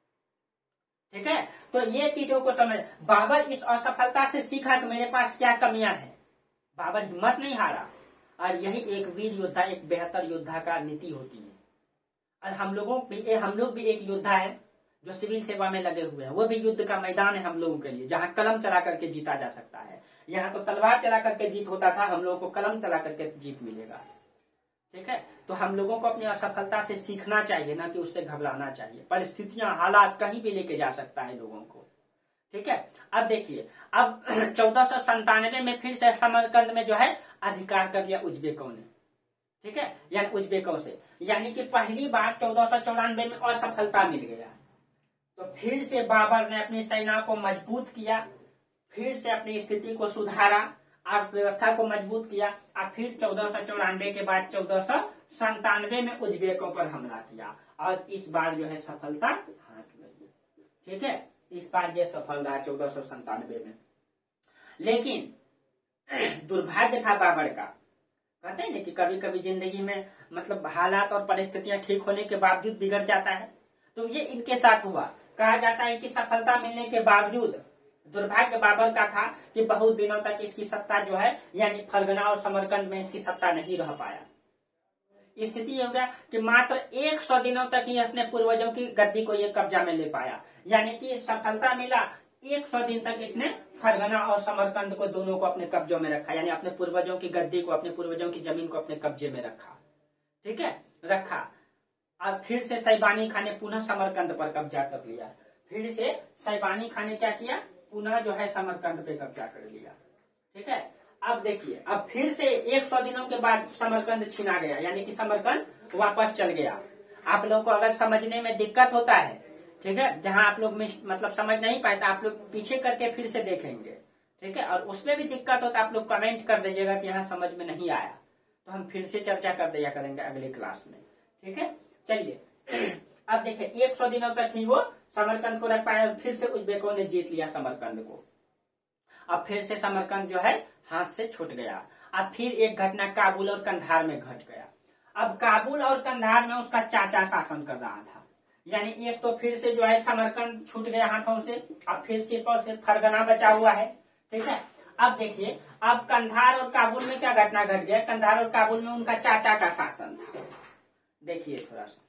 ठीक है, तो ये चीजों को समझ, बाबर इस असफलता से सीखा कि मेरे पास क्या कमियां हैं। बाबर हिम्मत नहीं हारा, और यही एक वीर योद्धा, एक बेहतर योद्धा का नीति होती है। और हम लोगों भी हम लोग भी एक योद्धा है जो सिविल सेवा में लगे हुए हैं, वो भी युद्ध का मैदान है हम लोगों के लिए, जहाँ कलम चला करके जीता जा सकता है। यहाँ तो तलवार चला करके जीत होता था, हम लोगों को कलम चला करके जीत मिलेगा। ठीक है, तो हम लोगों को अपनी असफलता से सीखना चाहिए, ना कि उससे घबराना चाहिए। परिस्थितियां, हालात कहीं भी लेके जा सकता है लोगों को। ठीक है, अब देखिए, अब चौदह सौ संतानवे में फिर से समरकंद में जो है अधिकार कर लिया उज्बेकों ने। ठीक है, यानी उज्बेकों से, यानी कि पहली बार चौदह सौ चौरानवे में असफलता मिल गया, तो फिर से बाबर ने अपनी सेना को मजबूत किया, फिर से अपनी स्थिति को सुधारा, अर्थव्यवस्था को मजबूत किया, और फिर चौदह सौ चौरानवे के बाद चौदह सौ संतानवे में उज्बेकों पर हमला किया, और इस बार जो है सफलता हाथ लगी। ठीक है, इस बार ये सफल रहा चौदह सौ संतानवे में। लेकिन दुर्भाग्य था बाबर का, कहते हैं ना कि कभी कभी जिंदगी में मतलब हालात और परिस्थितियां ठीक होने के बावजूद बिगड़ जाता है, तो ये इनके साथ हुआ। कहा जाता है कि सफलता मिलने के बावजूद दुर्भाग्य बाबर का था कि बहुत दिनों तक इसकी सत्ता जो है, यानी फरगना और समरकंद में इसकी सत्ता नहीं रह पाया। स्थिति हो गया कि मात्र एक सौ दिनों तक ही अपने पूर्वजों की गद्दी को ये कब्जा में ले पाया, यानी कि सफलता मिला, एक सौ दिन तक इसने फरगना और समरकंद को दोनों को अपने कब्जों में रखा, यानी अपने पूर्वजों की गद्दी को, अपने पूर्वजों की जमीन को अपने कब्जे में रखा। ठीक है, रखा, और फिर से सैबानी खान ने पुनः समरकंद पर कब्जा कर लिया। फिर से सैबानी खान ने क्या किया, पुनः जो है समरकंद पे कब्जा कर लिया। ठीक है, अब देखिए, अब फिर से एक सौ दिनों के बाद समरकंद छीना गया, यानी कि समरकंद वापस चल गया। आप लोगों को अगर समझने में दिक्कत होता है, ठीक है, जहां आप लोग मतलब समझ नहीं पाए तो आप लोग पीछे करके फिर से देखेंगे। ठीक है, और उसमें भी दिक्कत होता है आप लोग कमेंट कर दीजिएगा कि यहाँ समझ में नहीं आया, तो हम फिर से चर्चा कर दिया करेंगे अगले क्लास में। ठीक है, चलिए अब देखिए, एक सौ दिनों तक ही वो समरकंद को रख पाया, फिर से उज्बेकों ने जीत लिया समरकंद को। अब फिर से समरकंद जो है हाथ से छूट गया। अब फिर एक घटना काबुल और कंधार में घट गया। अब काबुल और कंधार में उसका चाचा शासन कर रहा था, यानी एक तो फिर से जो है समरकंद छूट गया हाथों से, अब फिर सिर्फ और सिर्फ फरगना बचा हुआ है। ठीक है, अब देखिए, अब कंधार और काबुल में क्या घटना घट गया, कंधार और काबुल में उनका चाचा का शासन था। देखिए थोड़ा सा,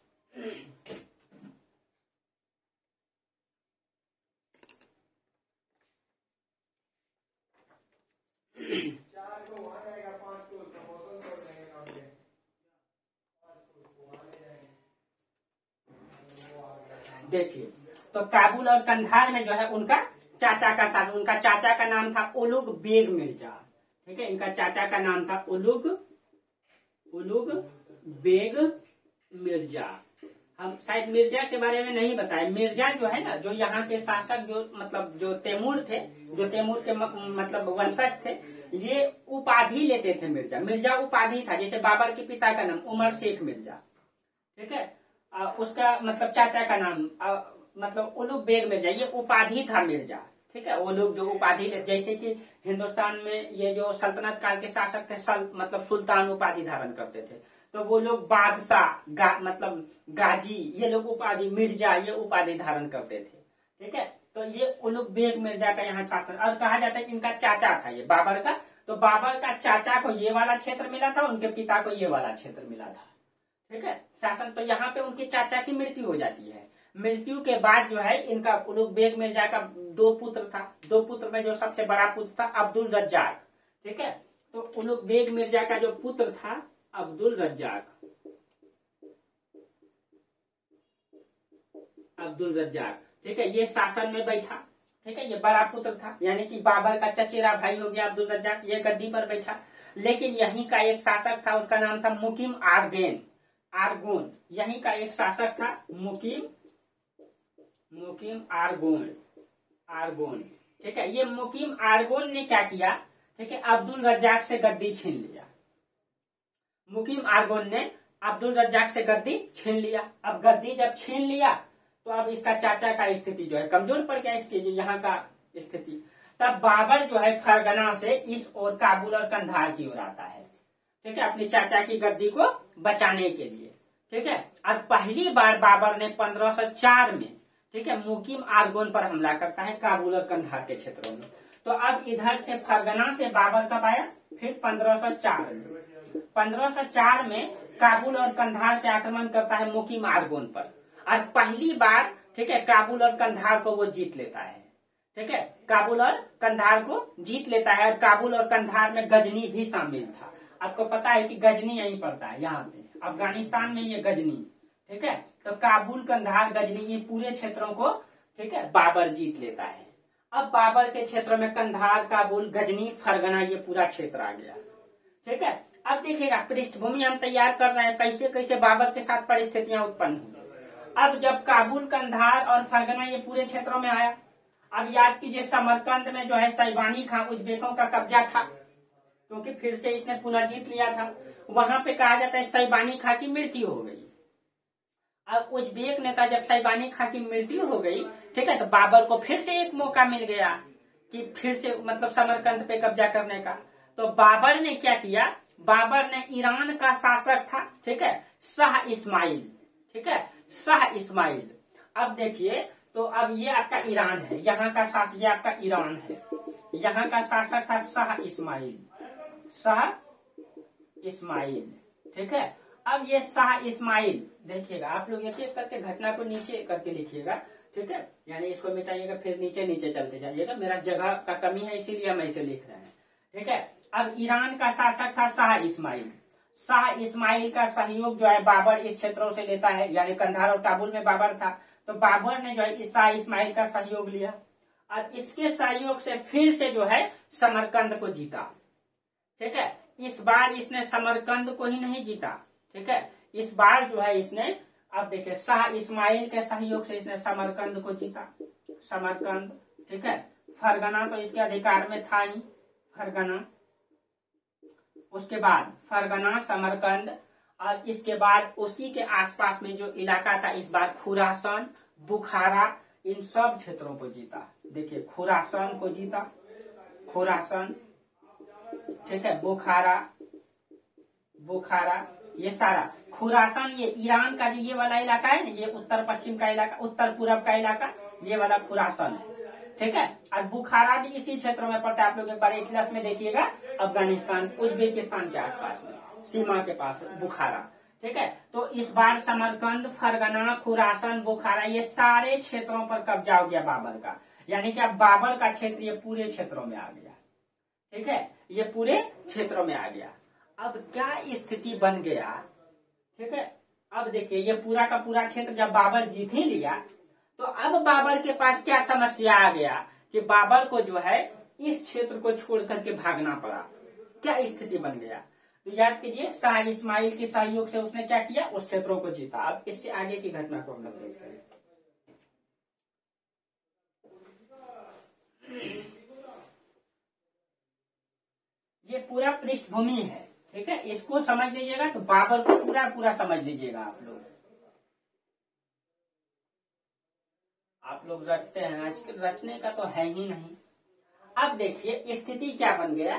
देखिए, तो काबुल और कंधार में जो है उनका चाचा का शासन, उनका चाचा का नाम था उलुग बेग मिर्जा। ठीक है, इनका चाचा का नाम था उलुग उलुग बेग मिर्जा। हम शायद मिर्जा के बारे में नहीं बताए। मिर्जा जो है ना, जो यहाँ के शासक जो मतलब जो तैमूर थे, जो तैमूर के मतलब वंशज थे, ये उपाधि लेते थे मिर्जा। मिर्जा उपाधि था, जैसे बाबर के पिता का नाम उमर शेख मिर्जा, ठीक है, आ, उसका मतलब चाचा का नाम आ, मतलब उलुग बेग मिर्जा, ये उपाधि था मिर्जा, ठीक है। वो लोग जो उपाधि, जैसे कि हिंदुस्तान में ये जो सल्तनत काल के शासक थे, सल, मतलब सुल्तान उपाधि धारण करते थे, तो वो लोग बादशाह गा, मतलब गाजी, ये लोग उपाधि, मिर्जा ये उपाधि धारण करते थे, ठीक है। तो ये उलुग बेग मिर्जा का यहाँ शासन, और कहा जाता है कि इनका चाचा था ये बाबर का, तो बाबर का चाचा को ये वाला क्षेत्र मिला था, उनके पिता को ये वाला क्षेत्र मिला था, ठीक है, शासन। तो यहाँ पे उनके चाचा की मृत्यु हो जाती है। मृत्यु के बाद जो है इनका उलुग बेग मिर्जा का दो पुत्र था। दो पुत्र में जो सबसे बड़ा पुत्र था अब्दुल रज्जाक, ठीक है। तो उलुग बेग मिर्जा का जो पुत्र था अब्दुल रज्जाक, अब्दुल रज्जाक, ठीक है, ये शासन में बैठा, ठीक है, ये बड़ा पुत्र था, यानी कि बाबर का चचेरा भाई हो गया अब्दुल रज्जाक, ये गद्दी पर बैठा। लेकिन यहीं का एक शासक था, उसका नाम था मुकीम आरगेन आरगोन। यहीं का एक शासक था मुकीम मुकीम आरगोन आरगोन ठीक है। ये मुकीम आरगोन ने क्या किया, ठीक है, अब्दुल रज्जाक से गद्दी छीन लिया। मुकीम आरगोन ने अब्दुल रज्जाक से गद्दी छीन लिया। अब गद्दी जब छीन लिया तो अब इसका चाचा का स्थिति जो है कमजोर पड़ गया, इसकी जो यहाँ का स्थिति। तब बाबर जो है फरगना से इस ओर काबुल और कंधार की ओर आता है, ठीक है, अपने चाचा की गद्दी को बचाने के लिए, ठीक है। और पहली बार बाबर ने पंद्रह सौ चार में, ठीक है, मुकीम आरगोन पर हमला करता है काबुल और कंधार के क्षेत्रों में। तो अब इधर से फरगना से बाबर कब आया, फिर पंद्रह सौ चार में। पंद्रह सौ चार में काबुल और कंधार पे आक्रमण करता है मुकीम आरगोन पर, और पहली बार, ठीक है, काबुल और कंधार को वो जीत लेता है, ठीक है, काबुल और कंधार को जीत लेता है। और काबुल और कंधार में गजनी भी शामिल था। आपको पता है कि गजनी यहीं पड़ता है, यहाँ पे अफगानिस्तान में ये गजनी, ठीक है। तो काबुल कंधार गजनी ये पूरे क्षेत्रों को, ठीक है, बाबर जीत लेता है। अब बाबर के क्षेत्रों में कंधार, काबुल, गजनी, फरगना ये पूरा क्षेत्र आ गया, ठीक है। अब देखिएगा पृष्ठभूमि हम तैयार कर रहे हैं, कैसे कैसे बाबर के साथ परिस्थितियां उत्पन्न हुई। अब जब काबुल, कंधार और फरगना ये पूरे क्षेत्रों में आया, अब याद कीजिए समरकंद में जो है सैबानी खां उज्बेकों का कब्जा था, क्योंकि फिर से इसने पुनः जीत लिया था। वहां पे कहा जाता है सैबानी खां की मृत्यु हो गई। अब उज्बेक नेता जब सैबानी खां की मृत्यु हो गई, ठीक है, तो बाबर को फिर से एक मौका मिल गया कि फिर से मतलब समरकंद पे कब्जा करने का। तो बाबर ने क्या किया, बाबर ने ईरान का शासक था, ठीक है, शाह इस्माइल, ठीक है, शाह इस्माइल। अब देखिए, तो अब ये आपका ईरान है, यहाँ का शासक, ये आपका ईरान है, यहाँ का शासक था शाह इस्माइल, शाह इस्माइल, ठीक है। अब ये शाह इस्माइल, देखिएगा आप लोग एक एक करके घटना को नीचे करके लिखिएगा, ठीक है, यानी इसको मिटाइएगा फिर नीचे नीचे चलते जाइएगा, मेरा जगह का कमी है इसीलिए हम ऐसे लिख रहे हैं, ठीक है। अब ईरान का शासक था शाह इस्माइल। शाह इस्माइल का सहयोग जो है बाबर इस क्षेत्रों से लेता है, यानी कंधार और काबुल में बाबर था, तो बाबर ने जो है शाह इस्माइल का सहयोग लिया और इसके सहयोग से फिर से जो है समरकंद को जीता, ठीक है। इस बार इसने समरकंद को ही नहीं जीता, ठीक है, इस बार जो है इसने, अब देखिए, शाह इस्माइल के सहयोग से इसने समरकंद को जीता, समरकंद, ठीक है। फरगना तो इसके अधिकार में था ही, फरगना, उसके बाद फरगना, समरकंद, और इसके बाद उसी के आसपास में जो इलाका था, इस बार खुरासान, बुखारा, इन सब क्षेत्रों को जीता। देखिए, खुरासान को जीता, खुरासान, ठीक है, बुखारा, बुखारा, ये सारा खुरासान, ये ईरान का जो ये वाला इलाका है ना, ये उत्तर पश्चिम का इलाका, उत्तर पूरब का इलाका, ये वाला खुरासान है, ठीक है। और बुखारा भी इसी क्षेत्र में पड़ता है। आप लोग एक बार एटलस में देखिएगा, अफगानिस्तान, उज्बेकिस्तान के आसपास में, सीमा के पास बुखारा, ठीक है। तो इस बार समरकंद, फरगना, खुरासान, बुखारा, ये सारे क्षेत्रों पर कब्जा हो गया बाबर का, यानी कि अब बाबर का क्षेत्र ये पूरे क्षेत्रों में आ गया, ठीक है, ये पूरे क्षेत्रों में आ गया। अब क्या स्थिति बन गया, ठीक है। अब देखिए, ये पूरा का पूरा क्षेत्र जब बाबर जीत ही लिया, तो अब बाबर के पास क्या समस्या आ गया कि बाबर को जो है इस क्षेत्र को छोड़ करके भागना पड़ा। क्या स्थिति बन गया, तो याद कीजिए शाह इस्माइल के सहयोग से उसने क्या किया, उस क्षेत्रों को जीता। अब इससे आगे की घटना को हम लोग देखते हैं। ये पूरा पृष्ठभूमि है, ठीक है, इसको समझ लीजिएगा तो बाबर को पूरा पूरा समझ लीजिएगा आप लोग। आप लोग रचते हैं, आजकल रचने का तो है ही नहीं। अब देखिए स्थिति क्या बन गया।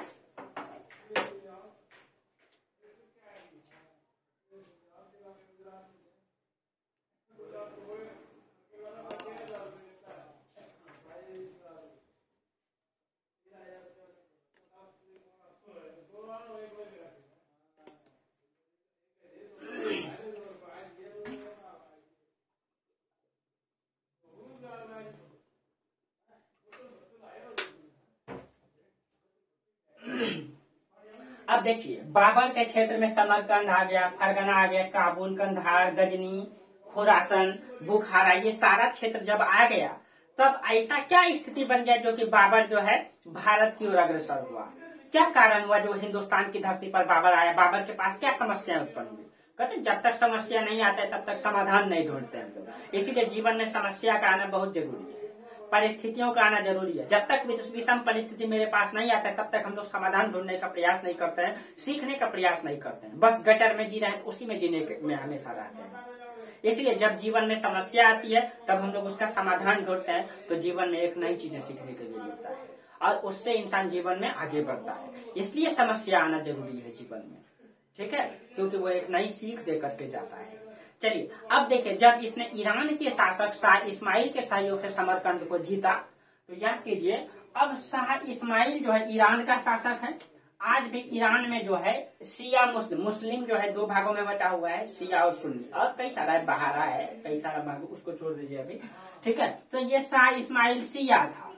अब देखिए बाबर के क्षेत्र में समरकंद आ गया, फरगना आ गया, काबुल, कंधार, गजनी, खुरासन, बुखारा, ये सारा क्षेत्र जब आ गया तब ऐसा क्या स्थिति बन गया जो कि बाबर जो है भारत की ओर अग्रसर हुआ। क्या कारण हुआ जो हिंदुस्तान की धरती पर बाबर आया, बाबर के पास क्या समस्या उत्पन्न हुई। कहते जब तक समस्या नहीं आता है तब तक समाधान नहीं ढूंढते हम लोग। इसीलिए जीवन में समस्या का आना बहुत जरूरी है, परिस्थितियों का आना जरूरी है। जब तक विषम परिस्थिति मेरे पास नहीं आता है तब तक हम लोग समाधान ढूंढने का प्रयास नहीं करते हैं, सीखने का प्रयास नहीं करते हैं, बस गटर में जी रहे हैं, उसी में जीने में हमेशा रहते हैं। इसलिए जब जीवन में समस्या आती है तब हम लोग उसका समाधान ढूंढते हैं, तो जीवन में एक नई चीजें सीखने के लिए मिलता है और उससे इंसान जीवन में आगे बढ़ता है। इसलिए समस्या आना जरूरी है जीवन में, ठीक है, क्योंकि वो एक नई सीख दे करके जाता है। चलिए अब देखिए जब इसने ईरान के शासक शाह इस्माइल के सहयोग से समरकंद को जीता, तो याद कीजिए अब शाह इस्माइल जो है ईरान का शासक है। आज भी ईरान में जो है शिया मुस्लिम मुस्लिम जो है दो भागों में बटा हुआ है, शिया और सुन्नी, और कई सारा बहारा है, कई सारा भाग, उसको छोड़ दीजिए अभी, ठीक है। तो ये शाह इस्माइल शिया था,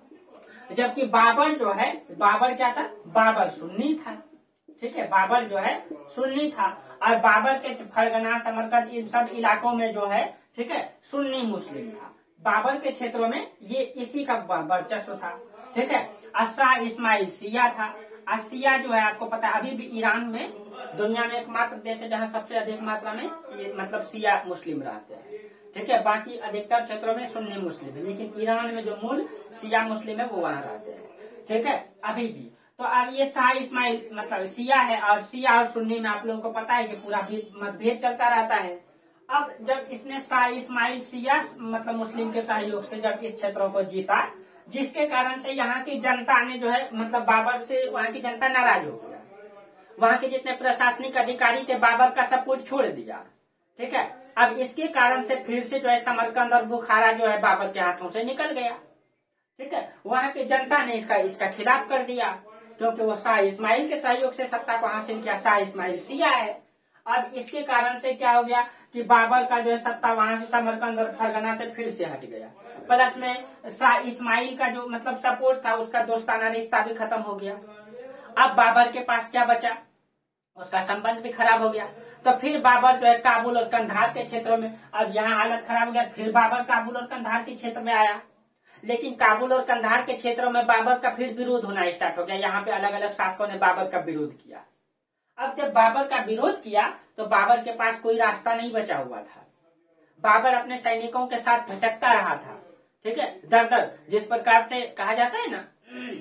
जबकि बाबर जो है, बाबर क्या था, बाबर सुन्नी था, ठीक है, बाबर जो है सुन्नी था। और बाबर के फरगना, समरकंद, इन सब इलाकों में जो है, ठीक है, सुन्नी मुस्लिम था। बाबर के क्षेत्रों में ये इसी का वर्चस्व था, ठीक है। और शाह इस्माइल शिया था। और शिया जो है आपको पता है अभी भी ईरान में दुनिया में एकमात्र देश है जहाँ सबसे अधिक मात्रा में ये मतलब शिया मुस्लिम रहते हैं, ठीक है। बाकी अधिकतर क्षेत्रों में सुन्नी मुस्लिम है, लेकिन ईरान में जो मूल शिया मुस्लिम है वो वहाँ रहते हैं, ठीक है, अभी भी। तो अब ये शाह इस्माइल मतलब शिया है, और शिया और सुन्नी में आप लोगों को पता है कि पूरा मतभेद चलता रहता है। अब जब इसने शाह इस्माइल शिया मतलब मुस्लिम के सहयोग से जब इस क्षेत्रों को जीता, जिसके कारण से यहाँ की जनता ने जो है मतलब बाबर से वहाँ की जनता नाराज हो गया। वहाँ के जितने प्रशासनिक अधिकारी थे बाबर का सपोर्ट छोड़ दिया, ठीक है। अब इसके कारण से फिर से जो है समरकंद और बुखारा जो है बाबर के हाथों से निकल गया, ठीक है। वहाँ की जनता ने इसका इसका खिलाफ कर दिया, क्योंकि वो शाह इस्माइल के सहयोग से सत्ता को हासिल किया। शाह इस्माइल शिया है। अब इसके कारण से क्या हो गया कि बाबर का जो है सत्ता वहां से समरकंद और फरगना से फिर से हट गया। प्लस में शाह इस्माइल का जो मतलब सपोर्ट था उसका दोस्ताना रिश्ता भी खत्म हो गया। अब बाबर के पास क्या बचा, उसका संबंध भी खराब हो गया। तो फिर बाबर जो है काबुल और कंधार के क्षेत्रों में, अब यहाँ हालत खराब हो गया, फिर बाबर काबुल और कंधार के क्षेत्र में आया। लेकिन काबुल और कंधार के क्षेत्रों में बाबर का फिर विरोध होना स्टार्ट हो गया। यहाँ पे अलग अलग शासकों ने बाबर का विरोध किया। अब जब बाबर का विरोध किया तो बाबर के पास कोई रास्ता नहीं बचा हुआ था। बाबर अपने सैनिकों के साथ भटकता रहा था, ठीक है, दर दर, जिस प्रकार से कहा जाता है ना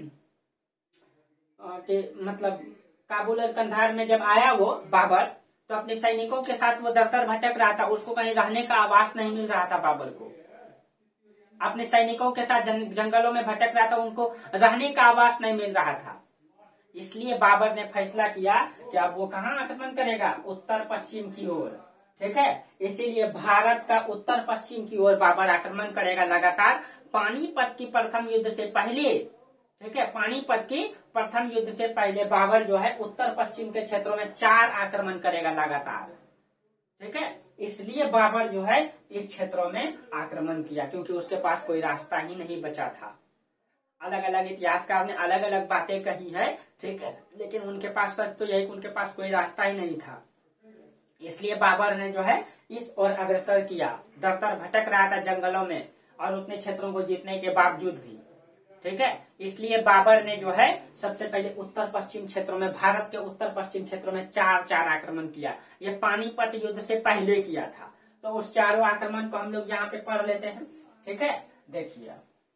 कि मतलब काबुल और कंधार में जब आया वो बाबर, तो अपने सैनिकों के साथ वो दर दर भटक रहा था। उसको कहीं रहने का आवास नहीं मिल रहा था। बाबर को अपने सैनिकों के साथ जंगलों में भटक रहा था, उनको रहने का आवास नहीं मिल रहा था। इसलिए बाबर ने फैसला किया कि अब वो कहाँ आक्रमण करेगा, उत्तर पश्चिम की ओर, ठीक है। इसीलिए भारत का उत्तर पश्चिम की ओर बाबर आक्रमण करेगा लगातार। पानीपत की प्रथम युद्ध से पहले, ठीक है, पानीपत की प्रथम युद्ध से पहले बाबर जो है उत्तर पश्चिम के क्षेत्रों में चार आक्रमण करेगा लगातार, ठीक है। इसलिए बाबर जो है इस क्षेत्रों में आक्रमण किया, क्योंकि उसके पास कोई रास्ता ही नहीं बचा था। अलग अलग इतिहासकार ने अलग अलग बातें कही है, ठीक है, लेकिन उनके पास सच तो यही, उनके पास कोई रास्ता ही नहीं था। इसलिए बाबर ने जो है इस ओर अग्रसर किया। दर दर भटक रहा था जंगलों में, और उतने क्षेत्रों को जीतने के बावजूद भी, ठीक है। इसलिए बाबर ने जो है सबसे पहले उत्तर पश्चिम क्षेत्रों में, भारत के उत्तर पश्चिम क्षेत्रों में चार चार आक्रमण किया। ये पानीपत युद्ध से पहले किया था। तो उस चारों आक्रमण को हम लोग यहाँ पे पढ़ लेते हैं, ठीक है। देखिए,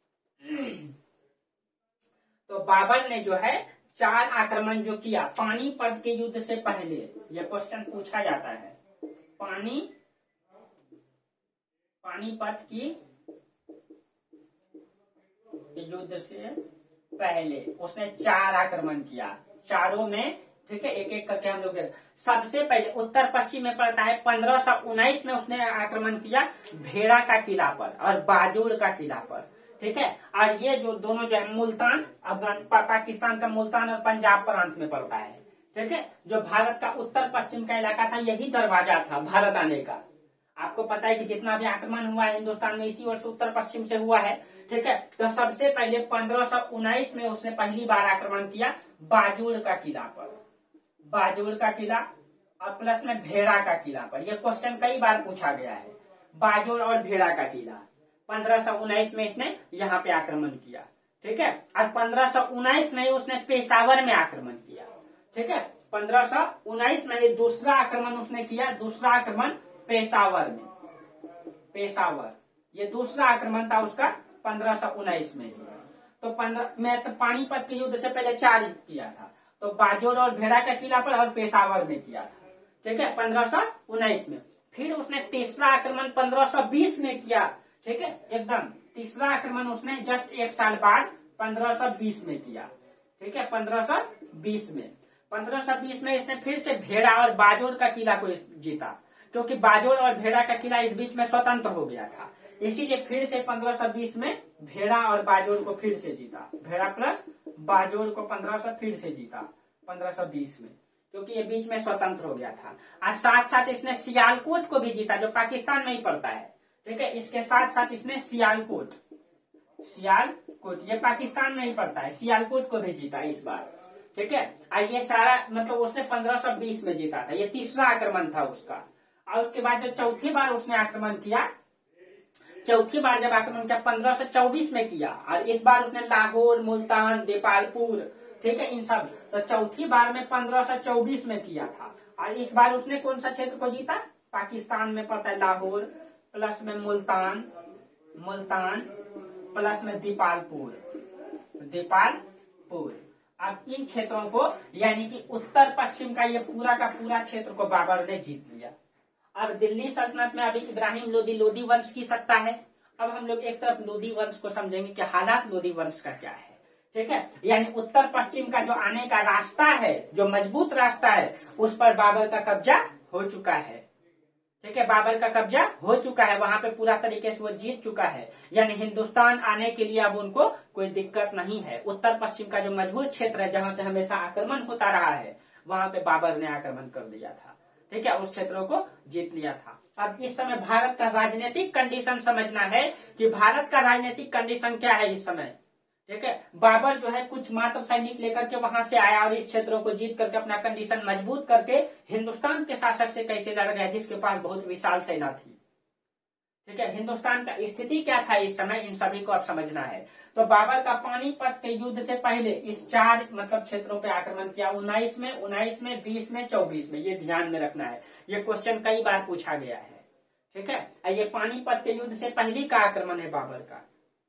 तो बाबर ने जो है चार आक्रमण जो किया पानीपत के युद्ध से पहले, यह क्वेश्चन पूछा जाता है। पानी पानीपत की युद्ध से पहले उसने चार आक्रमण किया, चारों में, ठीक है, एक एक करके हम लोग। सबसे पहले उत्तर पश्चिम में पड़ता है, पंद्रह सौ उन्नीस में उसने आक्रमण किया भेड़ा का किला पर और बाजूड़ का किला पर, ठीक है। और ये जो दोनों जो है मुल्तान, अफगान पा, पाकिस्तान का मुल्तान और पंजाब प्रांत में पड़ता है, ठीक है। जो भारत का उत्तर पश्चिम का इलाका था, यही दरवाजा था भारत आने का। आपको पता है कि जितना भी आक्रमण हुआ है हिंदुस्तान में इसी वर्ष उत्तर पश्चिम से हुआ है, ठीक है। तो सबसे पहले पंद्रह सौ उन्नीस में उसने पहली बार आक्रमण किया बाजूड़ का किला पर, बाजूड़ का किला और प्लस में भेड़ा का किला पर। यह क्वेश्चन कई बार पूछा गया है, बाजूड़ और भेड़ा का किला। पंद्रह सौ उन्नीस में इसने यहाँ पे आक्रमण किया, ठीक है। और पंद्रह सौ उन्नीस में उसने पेशावर में आक्रमण किया, ठीक है। पंद्रह सौ उन्नीस में दूसरा आक्रमण उसने किया, दूसरा आक्रमण पेशावर में, पेशावर ये दूसरा आक्रमण था उसका पंद्रह सौ उन्नीस में। तो पंद्रह में तो पानीपत के युद्ध से पहले चार किया था, तो बाजूड़ और भेड़ा का किला पर और पेशावर में किया था, ठीक है, पंद्रह सौ उन्नीस में। फिर उसने तीसरा आक्रमण पंद्रह सौ बीस में किया, ठीक है, एकदम तीसरा आक्रमण उसने जस्ट एक साल बाद पंद्रह सौ बीस में किया, ठीक है, पंद्रह सौ बीस में। पंद्रह सौ बीस में इसने फिर से भेड़ा और बाजूड़ का किला को जीता, क्योंकि बाजूड़ और भेड़ा का किला इस बीच में स्वतंत्र हो गया था, इसीलिए फिर से पंद्रह सौ बीस में भेड़ा और बाजूड़ को फिर से जीता, भेड़ा प्लस बाजूड़ को पंद्रह सौ फिर से जीता पंद्रह सौ बीस में, क्योंकि ये बीच में स्वतंत्र हो गया था। और साथ साथ इसने सियालकोट को भी जीता, जो पाकिस्तान में ही पड़ता है, ठीक है। इसके साथ साथ इसने सियालकोट, सियालकोट ये पाकिस्तान में ही पड़ता है, सियालकोट को भी जीता इस बार, ठीक है। और ये सारा मतलब उसने पंद्रह सौ बीस में जीता था, ये तीसरा आक्रमण था उसका। और उसके बाद जो चौथी बार उसने आक्रमण किया, चौथी बार जब आक्रमण किया पंद्रह सौ चौबीस में किया, और इस बार उसने लाहौर, मुल्तान, देपालपुर, ठीक है, इन सब। तो चौथी बार में पंद्रह सौ चौबीस में किया था, और इस बार उसने कौन सा क्षेत्र को जीता, पाकिस्तान में पड़ता है लाहौर प्लस में मुल्तान, मुल्तान प्लस में दीपालपुर, दीपालपुर। अब इन क्षेत्रों को यानी कि उत्तर पश्चिम का ये पूरा का पूरा क्षेत्र को बाबर ने जीत लिया। अब दिल्ली सल्तनत में अभी इब्राहिम लोदी, लोदी वंश की सत्ता है। अब हम लोग एक तरफ लोदी वंश को समझेंगे कि हालात लोदी वंश का क्या है, ठीक है। यानी उत्तर पश्चिम का जो आने का रास्ता है, जो मजबूत रास्ता है, उस पर बाबर का कब्जा हो चुका है, ठीक है, बाबर का कब्जा हो चुका है, वहां पे पूरा तरीके से वो जीत चुका है। यानी हिंदुस्तान आने के लिए अब उनको कोई दिक्कत नहीं है। उत्तर पश्चिम का जो मजबूत क्षेत्र है, जहां से हमेशा आक्रमण होता रहा है, वहां पे बाबर ने आक्रमण कर दिया था, ठीक है, उस क्षेत्रों को जीत लिया था। अब इस समय भारत का राजनीतिक कंडीशन समझना है कि भारत का राजनीतिक कंडीशन क्या है इस समय, ठीक है। बाबर जो है कुछ मात्र सैनिक लेकर के वहां से आया और इस क्षेत्रों को जीत करके अपना कंडीशन मजबूत करके हिंदुस्तान के शासक से कैसे लड़ गया, जिसके पास बहुत विशाल सेना थी, ठीक है। हिंदुस्तान का स्थिति क्या था इस समय, इन सभी को अब समझना है। तो बाबर का पानीपत के युद्ध से पहले इस चार मतलब क्षेत्रों पे आक्रमण किया, उन्नीस में, उन्नीस में, बीस में, चौबीस में, ये ध्यान में रखना है। ये क्वेश्चन कई बार पूछा गया है, ठीक है। ये पानीपत के युद्ध से पहले का आक्रमण है बाबर का।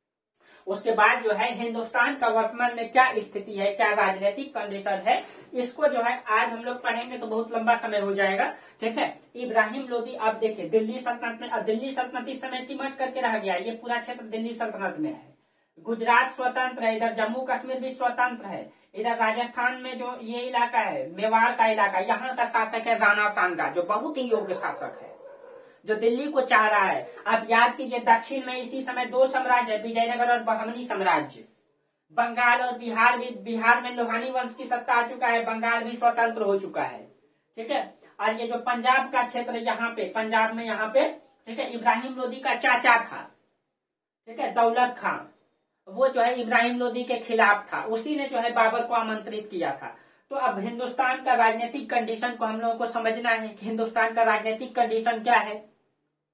उसके बाद जो है हिंदुस्तान का वर्तमान में क्या स्थिति है, क्या राजनीतिक कंडीशन है, इसको जो है आज हम लोग पढ़ेंगे तो बहुत लंबा समय हो जाएगा, ठीक है। इब्राहिम लोदी, अब देखिए दिल्ली सल्तनत में, अब दिल्ली सल्तनत इस समय सिमट करके रह गया, ये पूरा क्षेत्र दिल्ली सल्तनत में है। गुजरात स्वतंत्र है, इधर जम्मू कश्मीर भी स्वतंत्र है, इधर राजस्थान में जो ये इलाका है मेवाड़ का इलाका, यहाँ का शासक है राणा सांगा, जो बहुत ही योग्य शासक है, जो दिल्ली को चाह रहा है। आप याद कीजिए दक्षिण में इसी समय दो साम्राज्य है, विजयनगर और बहमनी साम्राज्य। बंगाल और बिहार भी, बिहार में लोहानी वंश की सत्ता आ चुका है, बंगाल भी स्वतंत्र हो चुका है, ठीक है। और ये जो पंजाब का क्षेत्र यहाँ पे, पंजाब में यहाँ पे, ठीक है, इब्राहिम लोदी का चाचा था, ठीक है, दौलत खान, वो जो है इब्राहिम लोदी के खिलाफ था, उसी ने जो है बाबर को आमंत्रित किया था। तो अब हिंदुस्तान का राजनीतिक कंडीशन को हम लोगों को समझना है कि हिंदुस्तान का राजनीतिक कंडीशन क्या है।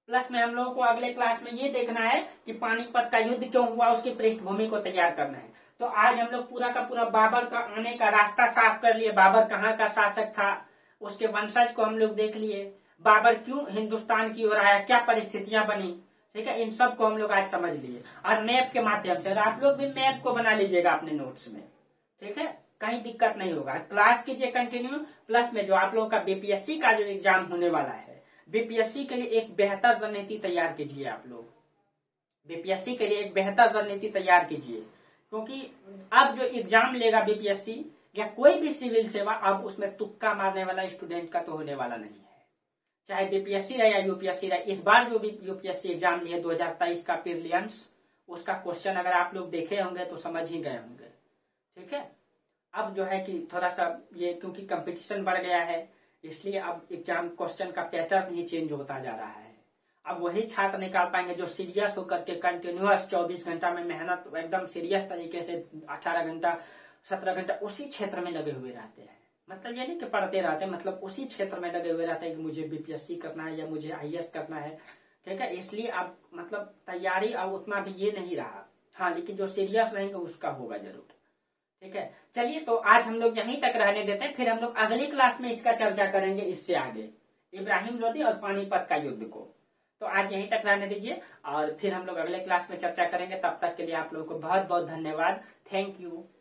प्लस में हम लोगों को अगले क्लास में ये देखना है कि पानीपत का युद्ध क्यों हुआ, उसकी पृष्ठभूमि को तैयार करना है। तो आज हम लोग पूरा का पूरा बाबर का आने का रास्ता साफ कर लिए, बाबर कहाँ का शासक था, उसके वंशज को हम लोग देख लिए, बाबर क्यों हिंदुस्तान की ओर आया, क्या परिस्थितियां बनी, ठीक है, इन सब को हम लोग आज समझ लिए। और मैप के माध्यम से, और आप लोग भी मैप को बना लीजिएगा अपने नोट्स में, ठीक है, कहीं दिक्कत नहीं होगा। क्लास कीजिए कंटिन्यू, प्लस में जो आप लोगों का बीपीएससी का जो एग्जाम होने वाला है, बीपीएससी के लिए एक बेहतर रणनीति तैयार कीजिए। आप लोग बीपीएससी के लिए एक बेहतर रणनीति तैयार कीजिए, क्योंकि अब जो एग्जाम लेगा बीपीएससी या कोई भी सिविल सेवा, अब उसमें तुक्का मारने वाला स्टूडेंट का तो होने वाला नहीं है। चाहे बीपीएससी रहे या यूपीएससी रहे, इस बार जो भी यूपीएससी एग्जाम लिए दो हजार तेईस का प्रीलिम्स, उसका क्वेश्चन अगर आप लोग देखे होंगे तो समझ ही गए होंगे, ठीक है। अब जो है कि थोड़ा सा ये, क्योंकि कंपटीशन बढ़ गया है, इसलिए अब एग्जाम क्वेश्चन का पैटर्न ही चेंज होता जा रहा है। अब वही छात्र निकाल पाएंगे जो सीरियस होकर के कंटिन्यूअस चौबीस घंटा में मेहनत, एकदम सीरियस तरीके से अठारह घंटा सत्रह घंटा उसी क्षेत्र में लगे हुए रहते हैं। मतलब ये नहीं कि पढ़ते रहते हैं, मतलब उसी क्षेत्र में लगे हुए रहते हैं कि मुझे बीपीएससी करना है या मुझे आईएएस करना है, ठीक है। इसलिए अब मतलब तैयारी अब उतना भी ये नहीं रहा, हाँ, लेकिन जो सीरियस रहेंगे उसका होगा जरूर, ठीक है। चलिए, तो आज हम लोग यहीं तक रहने देते हैं, फिर हम लोग अगली क्लास में इसका चर्चा करेंगे, इससे आगे इब्राहिम लोदी और पानीपत का युद्ध को। तो आज यहीं तक रहने दीजिए और फिर हम लोग अगले क्लास में चर्चा करेंगे। तब तक के लिए आप लोगों को बहुत बहुत धन्यवाद। Thank you.